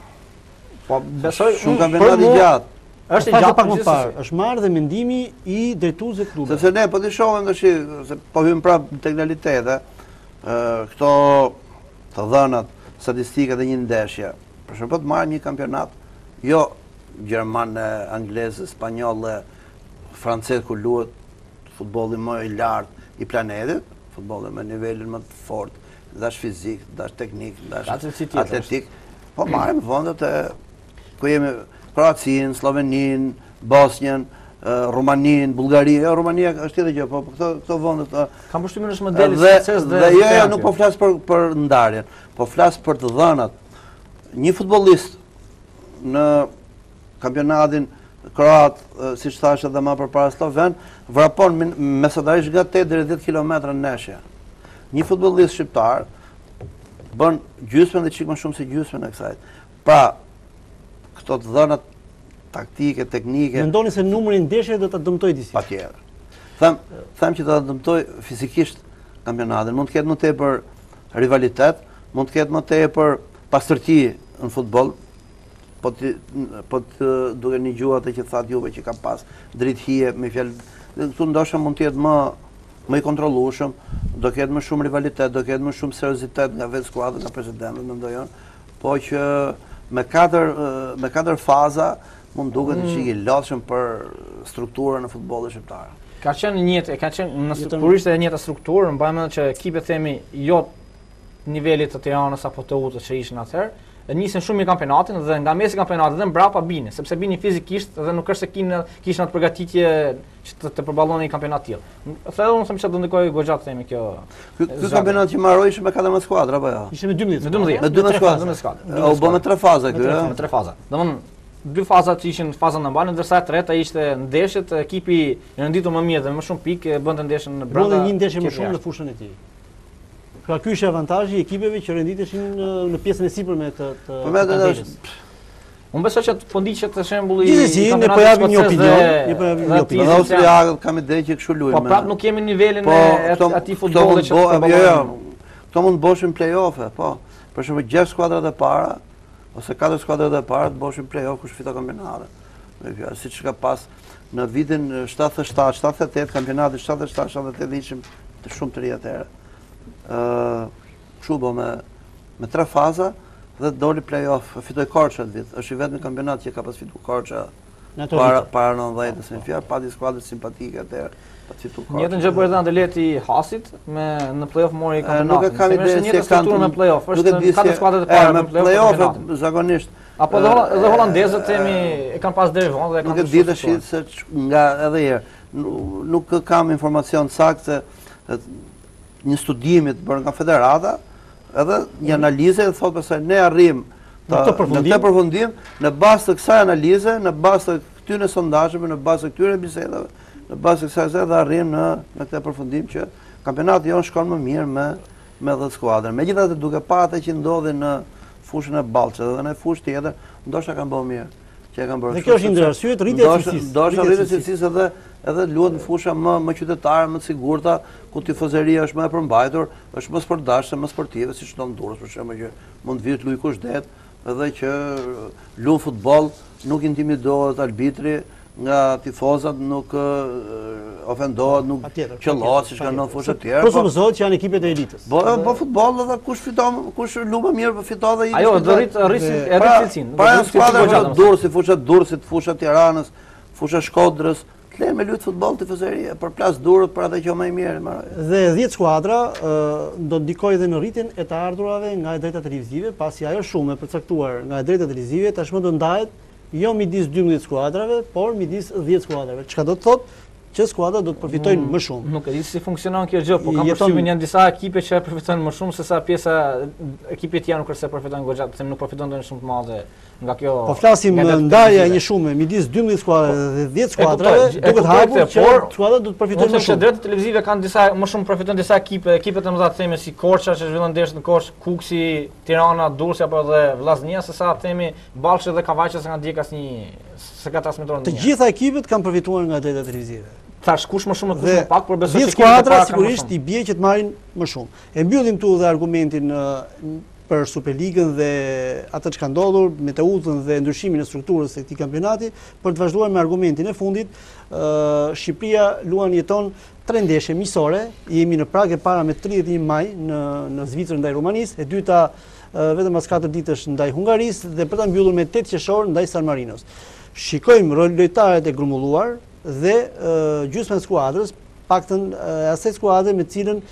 Po besoj shumë kampionat i gjatë. Është i gjatë pak më parë, është marrë dhe mendimi i drejtuesve të klubeve. Sepse ne po të shohim tash, se po hym prapë në teknikalitete, ë këto të dhënat statistike të një ndeshje. Për shembull, po të marrim një kampionat, jo gjerman, anglez, spanjoll, francez ku luhet futbolli më i lartë i planetit, futbolli me nivelin më të fortë, dash fizik, dash teknik, dash atletik. Po marrim vendet e ku jemi Kroacinë, Sloveninë, Bosnjën, Rumaninë, Bullgarinë. Jo, Rumania është tjetër gjë, po këto këto vende kanë përshtypjen është modeli sukses dhe jo, jo, nuk po flas për për ndarjen, po flas për të dhënat. Një futbollist në kampionatin kroat, siç thashë edhe më përpara sloven, vrapon mesatarisht nga tetë deri dhjetë kilometra në neshje. Një futbollist shqiptar bën gjysmën dhe çik më shumë se gjysmën e kësaj. Pra, këto të dhënat taktike, teknike. Mendoni se numri i ndeshjeve do ta dëmtojë disi? Patjetër. Them, them që do ta dëmtojë fizikisht kampionatin. Mund të ketë më tepër rivalitet, mund të ketë më tepër pastërti në futboll. Po të po të duke një gjua atë që thatë juve që ka pas dritë hije me fjalë, këtu ndoshta mund të jetë më më i kontrollueshëm, do ketë më shumë rivalitet, do ketë më shumë seriozitet nga vetë skuadra, nga presidenti, mendoj unë, po që me katër me katër faza mund duket mm. që i lodhshëm për strukturën e futbollit shqiptar. Ka qenë njëtë, ka qenë në sigurisht e njëjta strukturë, mbajmë që ekipet themi jo nivelit të Tiranës apo të Utës që ishin atëherë, nisin shumë i kampionatin dhe nga mesi i kampionatit dhe mbrapa bini, sepse bini fizikisht dhe nuk është se kishin kishin atë përgatitje që të, të përballonin një kampionat tillë. Thellë unë them se do ndikojë goxha të themi kjo. Ky ky kampionat që mbaroi ishte me katërmbëdhjetë skuadra apo jo? Ishte me dymbëdhjetë. Me dymbëdhjetë. Me dymbëdhjetë skuadra. U bë me tre faza ky, ëh? Me tre faza. Domthonë dy fazat ishin fazën e mbalën, ndërsa e treta ishte ndeshjet, ekipi i renditur më mirë dhe më shumë pikë bënte ndeshjen në brenda. Bënte një ndeshje më shumë në fushën e tij. Pra ky është avantazhi i ekipeve që renditeshin në pjesën e sipërme të të. Po më Unë besoj që po ndiqet të shembulli i kampionatit po japim një opinion, ne po japim një opinion. Në Austriakët kam idenë që kështu luajmë. Po prapë nuk kemi nivelin e atij futbolli që po jo. Kto mund të boshin play-off-e, po. Për shembull gjashtë skuadrat e para ose katër skuadrat e para të boshin play-off kush fiton kampionatin. Me fjalë, siç ka pas në vitin shtatëdhjetë shtatëdhjetë e tetë kampionati shtatëdhjetë shtatëdhjetë shtatëdhjetë e tetë ishim të shumë të ri atëherë. Ë, kështu bë me me tre faza dhe doli play-off, fitoi Korça atë vit. Është i vetmi kampionat që ka pas fituar Korça para para nëntëdhjetë në fjalë, pati skuadra simpatike atëherë. Njëtën gjë bëri Anderleti Hasit me në play-off mori kampionatin. Nuk e kam ide se kanë me play-off, është katër skuadrat e para në play-off zakonisht. Apo edhe holandezët themi e kanë pas deri vonë dhe kanë. Nuk e di tash se nga edhe herë nuk kam informacion saktë një studimi të bërë nga federata, edhe një analizë e thotë pastaj ne arrim në këtë përfundim në bazë të kësaj analize, në bazë të këtyre sondazheve, në bazë të këtyre bisedave, në bazë të kësaj dhe arrim në në këtë përfundim që kampionati jonë shkon më mirë me me dhjetë skuadra. Megjithatë duke parë atë që ndodhi në fushën e Ballçës dhe në fushë tjetër, ndoshta kanë bërë mirë. Që e kanë bërë. Dhe kjo është një ndër arsyet rritja e cilësisë. Ndoshta rritja e cilësisë edhe edhe luhet në fusha më më qytetare, më të sigurta, ku tifozeria është më e përmbajtur, është më sportdashse, më sportive, siç do Durrës për shembull që mund të vijë të lujë kushtet, edhe që luan futboll, nuk intimidohet arbitri, nga tifozat nuk ofendohet, nuk qellohet siç kanë në fushë të tjera. Presupozohet që janë ekipet e elitës. Po po futboll edhe kush fiton, kush luan më mirë, fiton edhe ai. Ajo do rrit rrisin edhe cilësinë. Para skuadra Durrësit, fusha Durrësit, fusha Tiranës, fusha Shkodrës, të me luajtë futboll tifozeria për plas Durrës për atë që më i mirë. Dhe dhjetë skuadra do të ndikojë edhe në rritjen e të ardhurave nga e drejta televizive, pasi ajo shumë e përcaktuar nga e drejta televizive tashmë do ndahet jo midis dymbëdhjetë skuadrave, por midis dhjetë skuadrave. Çka do të thotë që skuadrat do të përfitojnë më shumë. Nuk e di si funksionon kjo gjë, po kam përshtypjen janë disa ekipe që përfitojnë më shumë se sa pjesa ekipet tjerë nuk është se përfitojnë goxha, se nuk përfitojnë ndonjë shumë të madhe nga kjo. Po flasim ndarja e një shumë midis dymbëdhjetë skuadrave dhe dhjetë skuadrave, duket hapur që skuadrat do të përfitojnë më shumë. Drejtë televizive kanë disa më shumë përfitojnë disa ekipe, ekipet e mëdha themi si Korça që zhvillon ndeshjet në Korçë, Kuksi, Tirana, Durrësi apo edhe Vllaznia, se sa themi Ballçi dhe Kavajës kanë ndjek asnjë se ka transmetuar ndonjë. Të gjitha ekipet kanë përfituar nga drejta televizive. Thash kush më shumë kush më pak, por besoj se skuadra sigurisht i bie që të marrin më shumë. E mbyllim këtu dhe argumentin për Superligën dhe atë që ka ndodhur me të udhën dhe ndryshimin e strukturës së këtij kampionati, për të vazhduar me argumentin e fundit. Shqipëria luan jeton tre ndeshje miqësore, jemi në prag e para me tridhjetë e një maj në në Zvicër ndaj Rumanisë, e dyta vetëm pas katër ditësh ndaj Hungarisë dhe për ta mbyllur me tetë qershor ndaj San Marinos. Shikojmë lojtarët e grumbulluar dhe gjysma e skuadrës, paktën asaj skuadre me cilën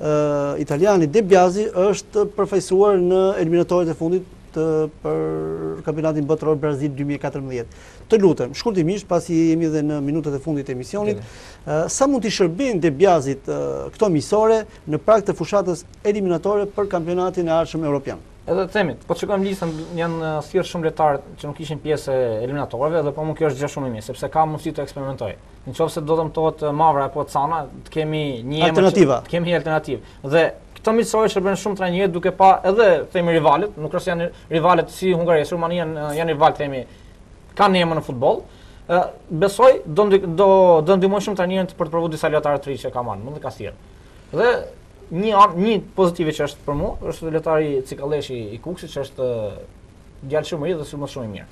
italiani De Biasi është përfaqësuar në eliminatorët e fundit për kampionatin botëror Brazil dy mijë e katërmbëdhjetë. Të lutem, shkurtimisht pasi jemi edhe në minutat e fundit të emisionit, sa mund t'i shërbejnë De Biasit këto miqësore në prag të fushatës eliminatore për kampionatin e ardhshëm evropian? Edhe të themit, po të shikojmë listën, janë thjesht shumë lojtarë që nuk ishin pjesë e eliminatorëve dhe po më kjo është gjë shumë e mirë, sepse ka mundësi të eksperimentoj. Nëse do të mëtohet Mavra apo Cana, të kemi një alternativë. Të kemi një alternativë. Dhe këto miqësorë shërben shumë trajnerë duke pa edhe themi rivalet, nuk është janë rivalet si Hungaria, Rumania janë rival themi kanë emër në futboll. Besoj do do do ndihmojnë shumë trajnerën për të provuar disa lojtarë të ri që ka marrë, mund të kastirë. Dhe Një, një pozitive që është për mua, është lojtari Cikalleshi i Kuksit, që është djalë shumë i ri dhe shumë shumë i mirë.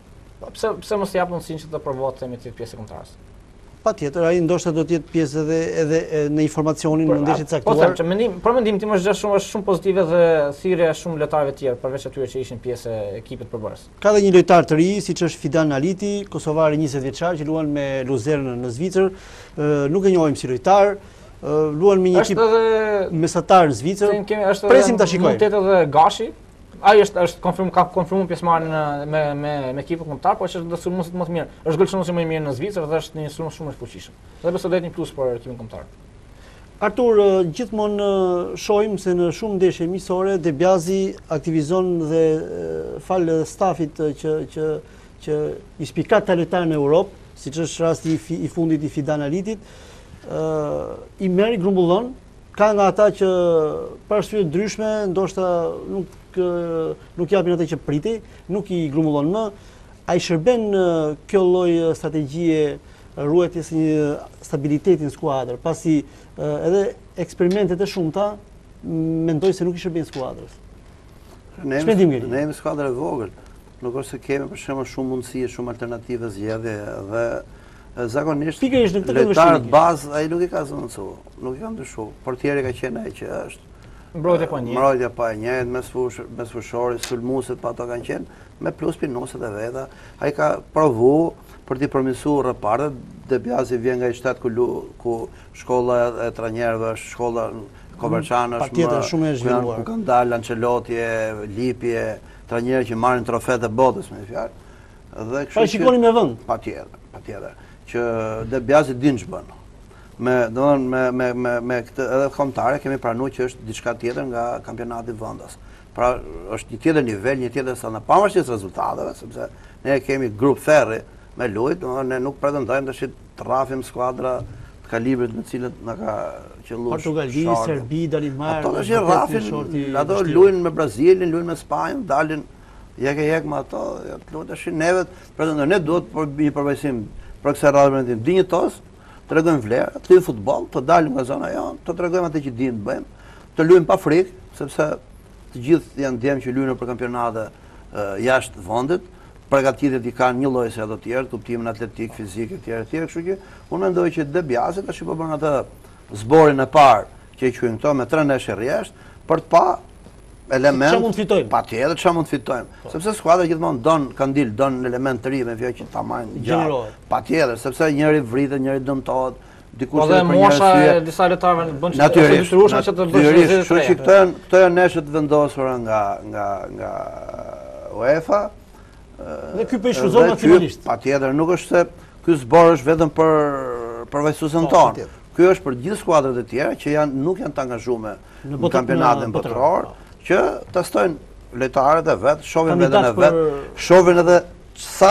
Pse pse mos jap mundësinë që të provohet themi të pjesë kontratës? Patjetër, ai ndoshta do të jetë pjesë edhe edhe në informacionin në ndeshjet caktuar. Po them që mendim, për mendimin tim është gjë shumë është shumë pozitive dhe thirrje shumë lojtarëve të tjerë përveç atyre që ishin pjesë e ekipit përbërës. Ka edhe një lojtar të ri, siç është Fidan Aliti, kosovar i njëzet vjeçar që luan me Luzernën në Zvicër, nuk e njohim si lojtar. Luan me një ekip mesatar në Zvicër. Presim ta shikojmë. Mund të jetë edhe Gashi. Ai është është konfirm ka konfirmuar pjesëmarrjen me me me ekipin kombëtar, por që është sulmuesi më të mirë. Është gol më i mirë në Zvicër dhe është një sulmues shumë i fuqishëm. Dhe besoj do të jetë një plus për ekipin kombëtar. Artur, gjithmonë shohim se në shumë ndeshje miqësore De Biasi aktivizon dhe fal stafit që që që i shpikat talentare në Europë, siç është rasti i, fi, i fundit i Fidan Alitit, uh, i merr i grumbullon, ka nga ata që për arsye ndryshme ndoshta nuk nuk japin atë që pritej, nuk i grumbullon më. Ai shërben uh, kjo lloj strategjie ruajtjes një stabiliteti në skuadër, pasi uh, edhe eksperimentet e shumta mendoj se nuk i shërben skuadrës. Ne jemi skuadër e vogël, nuk është se kemi për shembull shumë mundësi, shumë alternative zgjedhje dhe zakonisht lojtarët bazë ai nuk i ka zoncu, nuk i ka ndryshuar. Portieri ka qenë ai që është. Mbrojtja pa një. Mbrojtja pa një, mes fush, mes fushori, sulmuesit pa ato kanë qenë, me plus pinuset e veta. Ai ka provu për t'i përmirësuar rreparët. De Biasi vjen nga një shtet ku ku shkolla e trajnerëve është shkolla Koverçan është patjetër shumë e zhvilluar. Ku kanë dalë Ancelotti, Lipje, trajnerë që marrin trofet e botës me fjalë. Dhe kështu. Pa shikoni me vend. Patjetër, patjetër. Që De Biasi din ç'bën. Me, domthon me me me me këtë edhe kombëtare kemi pranuar që është diçka tjetër nga kampionati vendas. Pra është një tjetër nivel, një tjetër standard, pavarësisht rezultateve, sepse ne kemi grup ferri me lojë, domthon ne nuk pretendojmë tash të rrafim skuadra të kalibrit me të cilët na ka qelluar Portugali, Serbi, Dalimar. Ato tash rrafin, ato luajnë me Brazilin, luajnë me Spanjën, dalin jek e jek me ato, luajnë tash neve pretendojmë ne duhet një përvojësim për kësaj radhë dinjitos. Të regojmë vlerë, të lujmë futboll, të dalim nga zona jonë, të tregojmë atë që dinë të bëjmë, të lujmë pa frikë, sepse të gjithë janë djemë që lujnë për kampionate jashtë vendit, përgatitjet i kanë një lloj se ato të tjerë, kuptimin atletik, fizik e tjerë tjerë, kështu që unë mendoj që De Biasi tash po bën atë zborin e parë që i quajnë këto me tre ndeshje rresht për të pa element. Çfarë mund të fitojmë? Patjetër çfarë mund të fitojmë. Sepse skuadra gjithmonë don kandil, don element të ri me fjalë që ta marrin gjallë. Patjetër, sepse njëri vritet, njëri dëmtohet, dikush edhe për një arsye. Po disa lojtarëve bën që të dëshirueshme që të bëjnë. Kështu që këto janë këto janë neshe të vendosura nga nga nga UEFA. Dhe ky po i shfryzon maksimalisht. Patjetër, nuk është se ky zbor është vetëm për përvojësuesin tonë. Ky është për gjithë skuadrat e tjera që janë nuk janë të angazhuar në kampionatin botror, që testojnë lojtarët e vet, shohin veten e vet, shohin edhe sa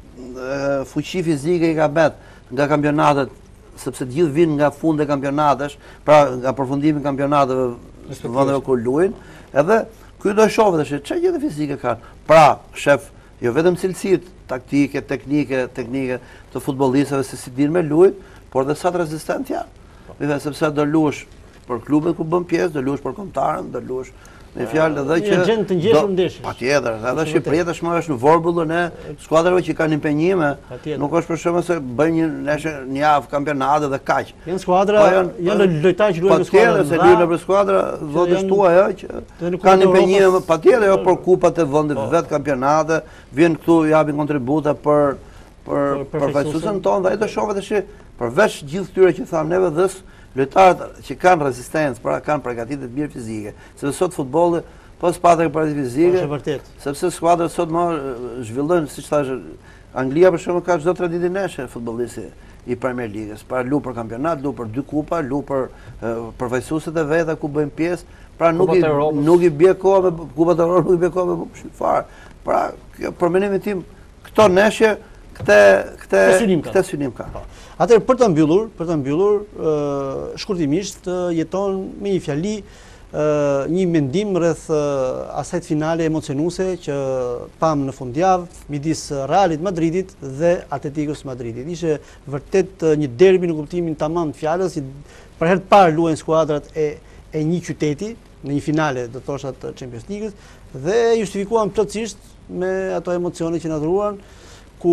fuqi fizike i ka bet nga kampionatet, sepse të gjithë vinë nga fundi e kampionatesh, pra nga përfundimi i kampionateve vendeve ku luajnë, edhe ky do shohë tash çfarë gjë fizike kanë. Pra, shef, jo vetëm cilësitë taktike, teknike, teknike të futbollistëve se si dinë me lujt, por dhe sa të rezistent janë. Dhe sepse do luash për klubet ku bën pjesë, do luash për kombëtarën, do luash me fjalë edhe që gjën të ngjeshur ndeshjes. Patjetër, edhe Shqipëria tashmë është në vorbullën e skuadrave që kanë impenjime. Nuk është për shkak se bëjnë një neshë një javë kampionate dhe kaq. Janë skuadra, janë lojtarë që luajnë në skuadra. Patjetër, se luajnë për skuadra votës tuaja që kanë impenjime, patjetër jo për kupat e vendit vet kampionate, vjen këtu japin kontributa për për përfaqësuesin tonë dhe ai do shohë tash përveç gjithë këtyre që thamë neve dhës lojtarët që kanë rezistencë, pra kanë përgatitje të mirë fizike, sepse sot futbolli po s'patë përgatitje fizike, është vërtet. Sepse skuadrat sot më zhvillojnë, siç thash, Anglia për shembull ka çdo tre ditë neshe futbollisti i Premier Ligës, pra lu për kampionat, lu për dy kupa, lu për përfaqësuesit e veta ku bëjnë pjesë, pra nuk i nuk i bie koha me kupat e Europës, nuk i bie koha me fare. Pra, për mendimin tim, këto neshje këtë këtë këtë synim ka. Atëherë për të mbyllur, për të mbyllur, shkurtimisht jeton me një fjali një mendim rreth asaj finale emocionuese që pam në fundjavë midis Realit Madridit dhe Atleticos Madridit. Ishte vërtet një derbi në kuptimin tamam të fjalës, për herë të parë luajnë skuadrat e e një qyteti në një finale, do të thosha të Champions League-s dhe justifikuan plotësisht me ato emocione që na dhuruan, ku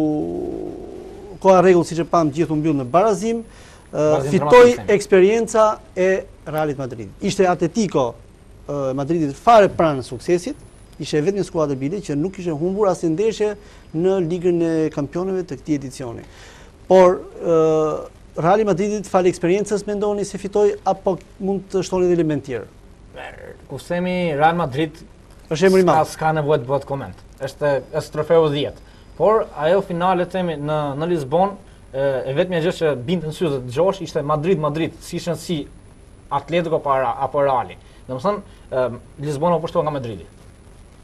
koha rregull siç e pam gjithu mbyll në barazim, fitoi eksperjenca e Realit Madridit. Ishte Atletico Madridit fare pranë suksesit, ishte vetëm një skuadër bile që nuk kishte humbur asnjë ndeshje në Ligën e Kampionëve të këtij edicioni. Por Reali Madridit fal eksperiencës mendoni se fitoi apo mund të shtoni edhe element tjerë? Kur themi Real Madrid është emri i madh. S'ka nevojë të bëhet koment. Është është trofeu dhjetë. Por ajo finale themi në në Lisbon, e vetmja gjë që binte në sy të dëgjosh ishte Madrid-Madrid, si ishin si Atletico para apo Reali. Domethënë, Lisbona u pushtua nga Madridi.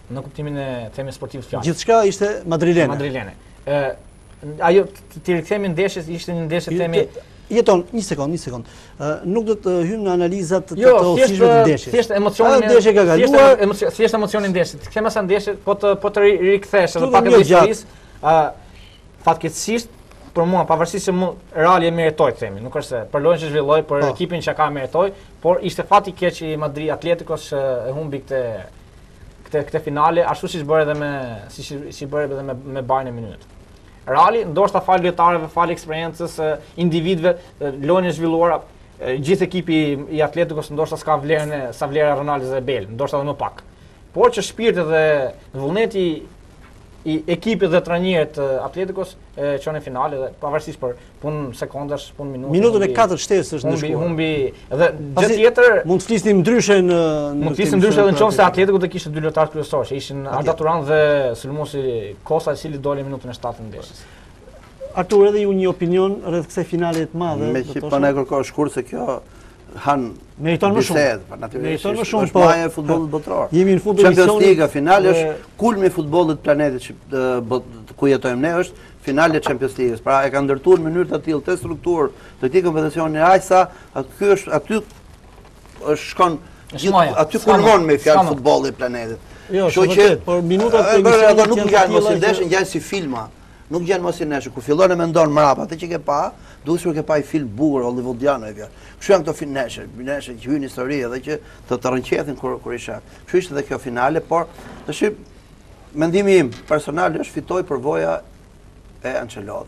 në kuptimin e themi sportiv të fjalës. Gjithçka ishte madrilene. Madrilene. Ë ajo të rikthemi ndeshjes ishte një ndeshje themi Jeton, një sekond, një sekond. Uh, nuk do të hymë në analizat të jo, të ofishme të ndeshjes. Thjesht emocionin e ndeshje ka kaluar. Thjesht, thjesht emocionin e ndeshjes. Kthema sa ndeshje, po të po të rikthesh edhe pak edhe historisë. ë Fatkeqësisht për mua, pavarësisht se mu Reali e meritoi themi, nuk është se për lojën që zhvilloi, për oh. ekipin që ka meritoi, por ishte fati i keq i Madrid Atleticos që e humbi këtë këtë këtë finale, ashtu siç bëri edhe me siç si bëri edhe me me Bayern Munich. Reali ndoshta fal lojtarëve, fal eksperiencës, individëve, lojën e zhvilluara, gjithë ekipi i Atleticos ndoshta s'ka vlerën e sa vlera e Ronaldo dhe Bale, ndoshta edhe më pak. Por që shpirti dhe vullneti i ekipit dhe trajnerit Atleticos e çon në finale dhe pavarësisht për punë sekondash, punë minuta. Minutën e katër shtesë është ndeshkuar. Humbi edhe gjë tjetër. Mund të flisnim ndryshe në mund të flisnim ndryshe edhe nëse Atletico do kishte dy lojtarë kryesorë, që ishin Arda Turan dhe Sulmusi Kosa, i cili doli në minutën e shtatën e ndeshjes. Artur, edhe ju një opinion rreth kësaj finale të madhe. Me që po na kërkoj shkurt se kjo han meriton më shumë. Meriton më shumë, po e futbollit botror. Jemi në fund të Champions League finale është kulmi i futbollit të planetit ku jetojmë ne, është finale e Champions League. Pra e ka ndërtuar në mënyrë të tillë të strukturë të këtij kompeticioni aq sa ky është aty është shkon aty kulmon me fjalë futbolli i planetit. Jo, është vërtet, por minutat e emisionit nuk ngjan mos i ndeshën, ngjan si filma. Nuk gjen mos i neshë, kur fillon e mendon mrapa, atë që ke pa, duhet që ke pa i film bukur, hollywoodian e vjerë. Kështu janë këto fineshë, fineshë që hynë histori edhe që të të rënqethin kur, kur isha. Kështu ishte dhe kjo finale, por të shqip, mendimi im personal është fitoj përvoja e Ancelotti.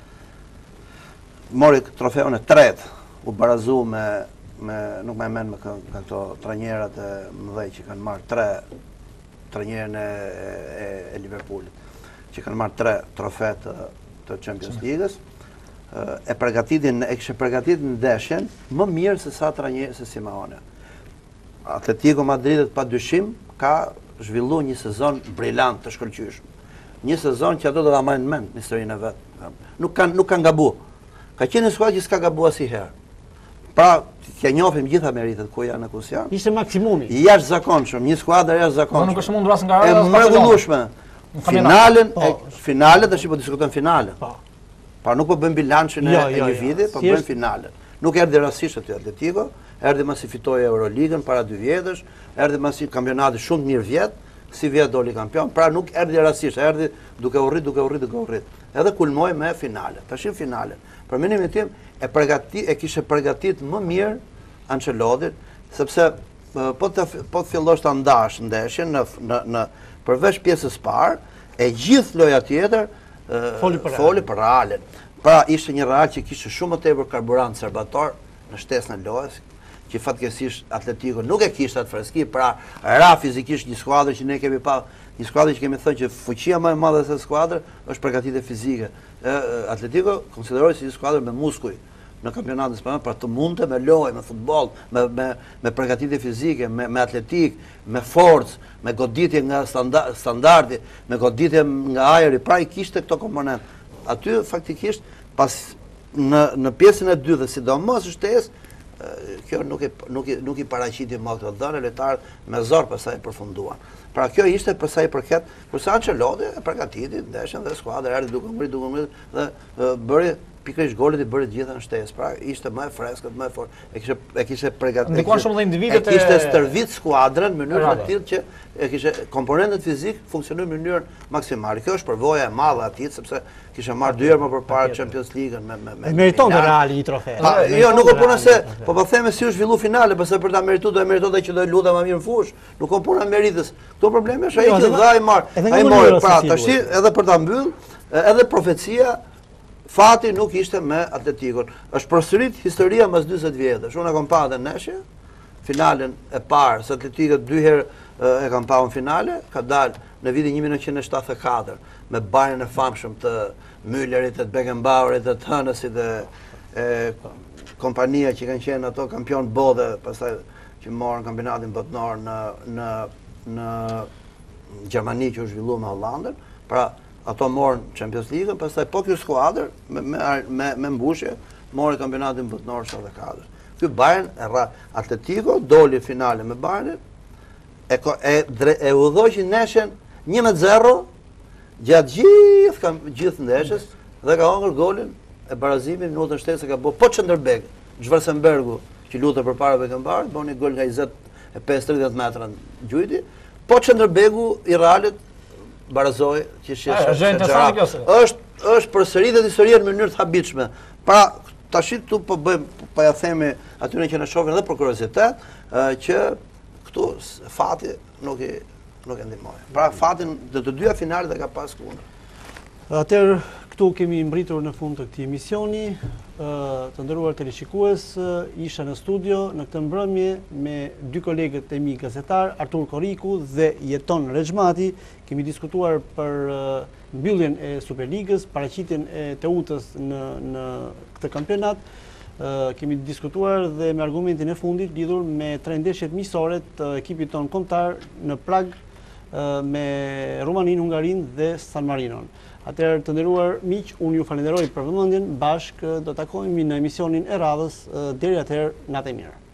Mori trofeun e tretë, u barazu me, me nuk me men me këto trajnerat e mëdhej që kanë marrë tre trajnerën e, e, e Liverpoolit, që kanë marrë tre trofe të, të Champions League-s, e përgatitin, e kështë përgatitin ndeshjen më mirë se sa trajnerë se Simeone. Atletico Madridet pa dyshim ka zhvillu një sezon brillant të shkëlqyshëm. Një sezon që ato do ta marrin mend në historinë e vet. Nuk kanë nuk kanë gabu. Ka qenë skuadër që s'ka gabuar asnjëherë. Pra, t'ja njohim gjitha meritet ku janë e ku janë. Ishte maksimumi. Jashtëzakonshëm, një skuadër jashtëzakonshme. Nuk është mundur as nga e mrekullueshme. Finalen, e, finalet tash po diskutojmë finalen. Po. Pra nuk po bëjmë bilancin e një viti, po bëjmë finalen. Nuk erdhi rastësisht aty Atletico, erdhi masi fitoi Euroligën para dy vjetësh, erdhi masi kampionati shumë mirë vjet, si vjet doli kampion, pra nuk erdhi rastësisht, erdhi duke u rrit, duke u rrit, duke u rrit. Edhe kulmoi me finalen. Tash finalen. Për mendimin tim e përgati e kishte përgatit më mirë Ancelotti, sepse po të po të fillosh ta ndash ndeshjen në në në përveç pjesës parë, e gjithë loja tjetër foli për, foli për Realin. Pra ishte një Real që kishte shumë më tepër karburant serbator në shtesën e lojës, që fatkeqësisht Atletico nuk e kishte atë freski, pra ra fizikisht një skuadër që ne kemi pa, një skuadër që kemi thënë që fuqia më e madhe se skuadër është përgatitje fizike. Atletico konsiderohet si një skuadër me muskuj në kampionatin spanjoll, pra të mundte me lojë, me futboll, me me me përgatitje fizike, me me atletik, me forcë, me goditje nga standard, standardi, me goditje nga ajri, pra i kishte këto komponent. Aty faktikisht pas në në pjesën e dytë, sidomos shtesë, kjo nuk i nuk i nuk i paraqiti më këto dhënë lojtarët me zor pastaj përfunduan. Pra kjo ishte për sa i përket, kurse Ancelotti e përgatiti ndeshjen dhe skuadra erdhi duke ngritur duke ngritur dhe bëri pikërisht golet i bëri të gjitha në shtesë. Pra ishte më e freskët, më e fortë. E kishte e kishte përgatitur. Ndikon shumë dhe individët e kishte stërvit skuadrën në mënyrë të tillë që e kishte komponentët fizik funksionojnë në mënyrë maksimale. Kjo është përvoja e madhe e atij, sepse kishte marrë dy herë më përpara Champions League me me me. Meriton të Reali një trofe. Jo, nuk e puna se, po po them se si u zhvillu finale, pse për ta merituar do e meritonte që do e lutem më mirë në fush. Nuk ka puna meritës. Këto probleme është ai që dha i marr. Ai mori pra tash edhe për ta mbyll, edhe profecia fati nuk ishte me Atletikon. Është përsërit historia mas dyzet vjetësh. Unë e kam parë në neshje, finalen e parë, se Atletico dy herë e kam parë në finale, ka dalë në vitin një mijë nëntëqind e shtatëdhjetë e katër me Bayern e famshëm të Müllerit, të Beckenbauerit, të Hënësit dhe e, kompania që kanë qenë ato kampion botë, pastaj që morën kampionatin botëror në në në Gjermani që u zhvillua me Hollandën. Pra ato morën Champions League, pastaj po ky skuadër me me me mbushje mori kampionatin botëror shtatëdhjetë e katër. Ky Bayern e rra Atletico doli finale me Bayernin e, ko- e, dre- e udhojë neshen një me zero gjatë gjithë, kam, gjithë ndeshës dhe ka hongër golin e barazimin në minutën shtetëse ka bo po Qëndërbeg, Zhvarsenbergu që lutë për para Bekëmbarit, bo një gol nga njëzet e pesë tridhjetë metra në gjujti, po Qëndërbegu i Realit barazoj që A, është interesante kjo se. është është përsëritjet historia në mënyrë të habitshme. Pra, tashit tu po bëjmë, po ja themi atyre që na shohin edhe për kuriozitet, ë, që këtu s- fati nuk i nuk e ndihmoi. Pra, fatin të të dyja finalet e ka pas kundër. Atëherë, këtu kemi mbritur në fund të këtij emisioni. Ë, Të nderuar teleshikues, ë, isha në studio në këtë mbrëmje me dy kolegët e mi gazetar, Artur Korriku dhe Jeton Rexhmati. Kemi diskutuar për ë, mbylljen e Superligës, paraqitjen e Teutës në në këtë kampionat. Ë, kemi diskutuar dhe me argumentin e fundit lidhur me tre ndeshjet miqësore të ekipit ton kombëtar në Prag ë, me Rumaninë, Hungarinë dhe San Marinon. Atëherë, të nderuar miq, unë ju falenderoj për vëmendjen, bashkë do takohemi në emisionin e radhës. Deri atëherë, natë e mirë.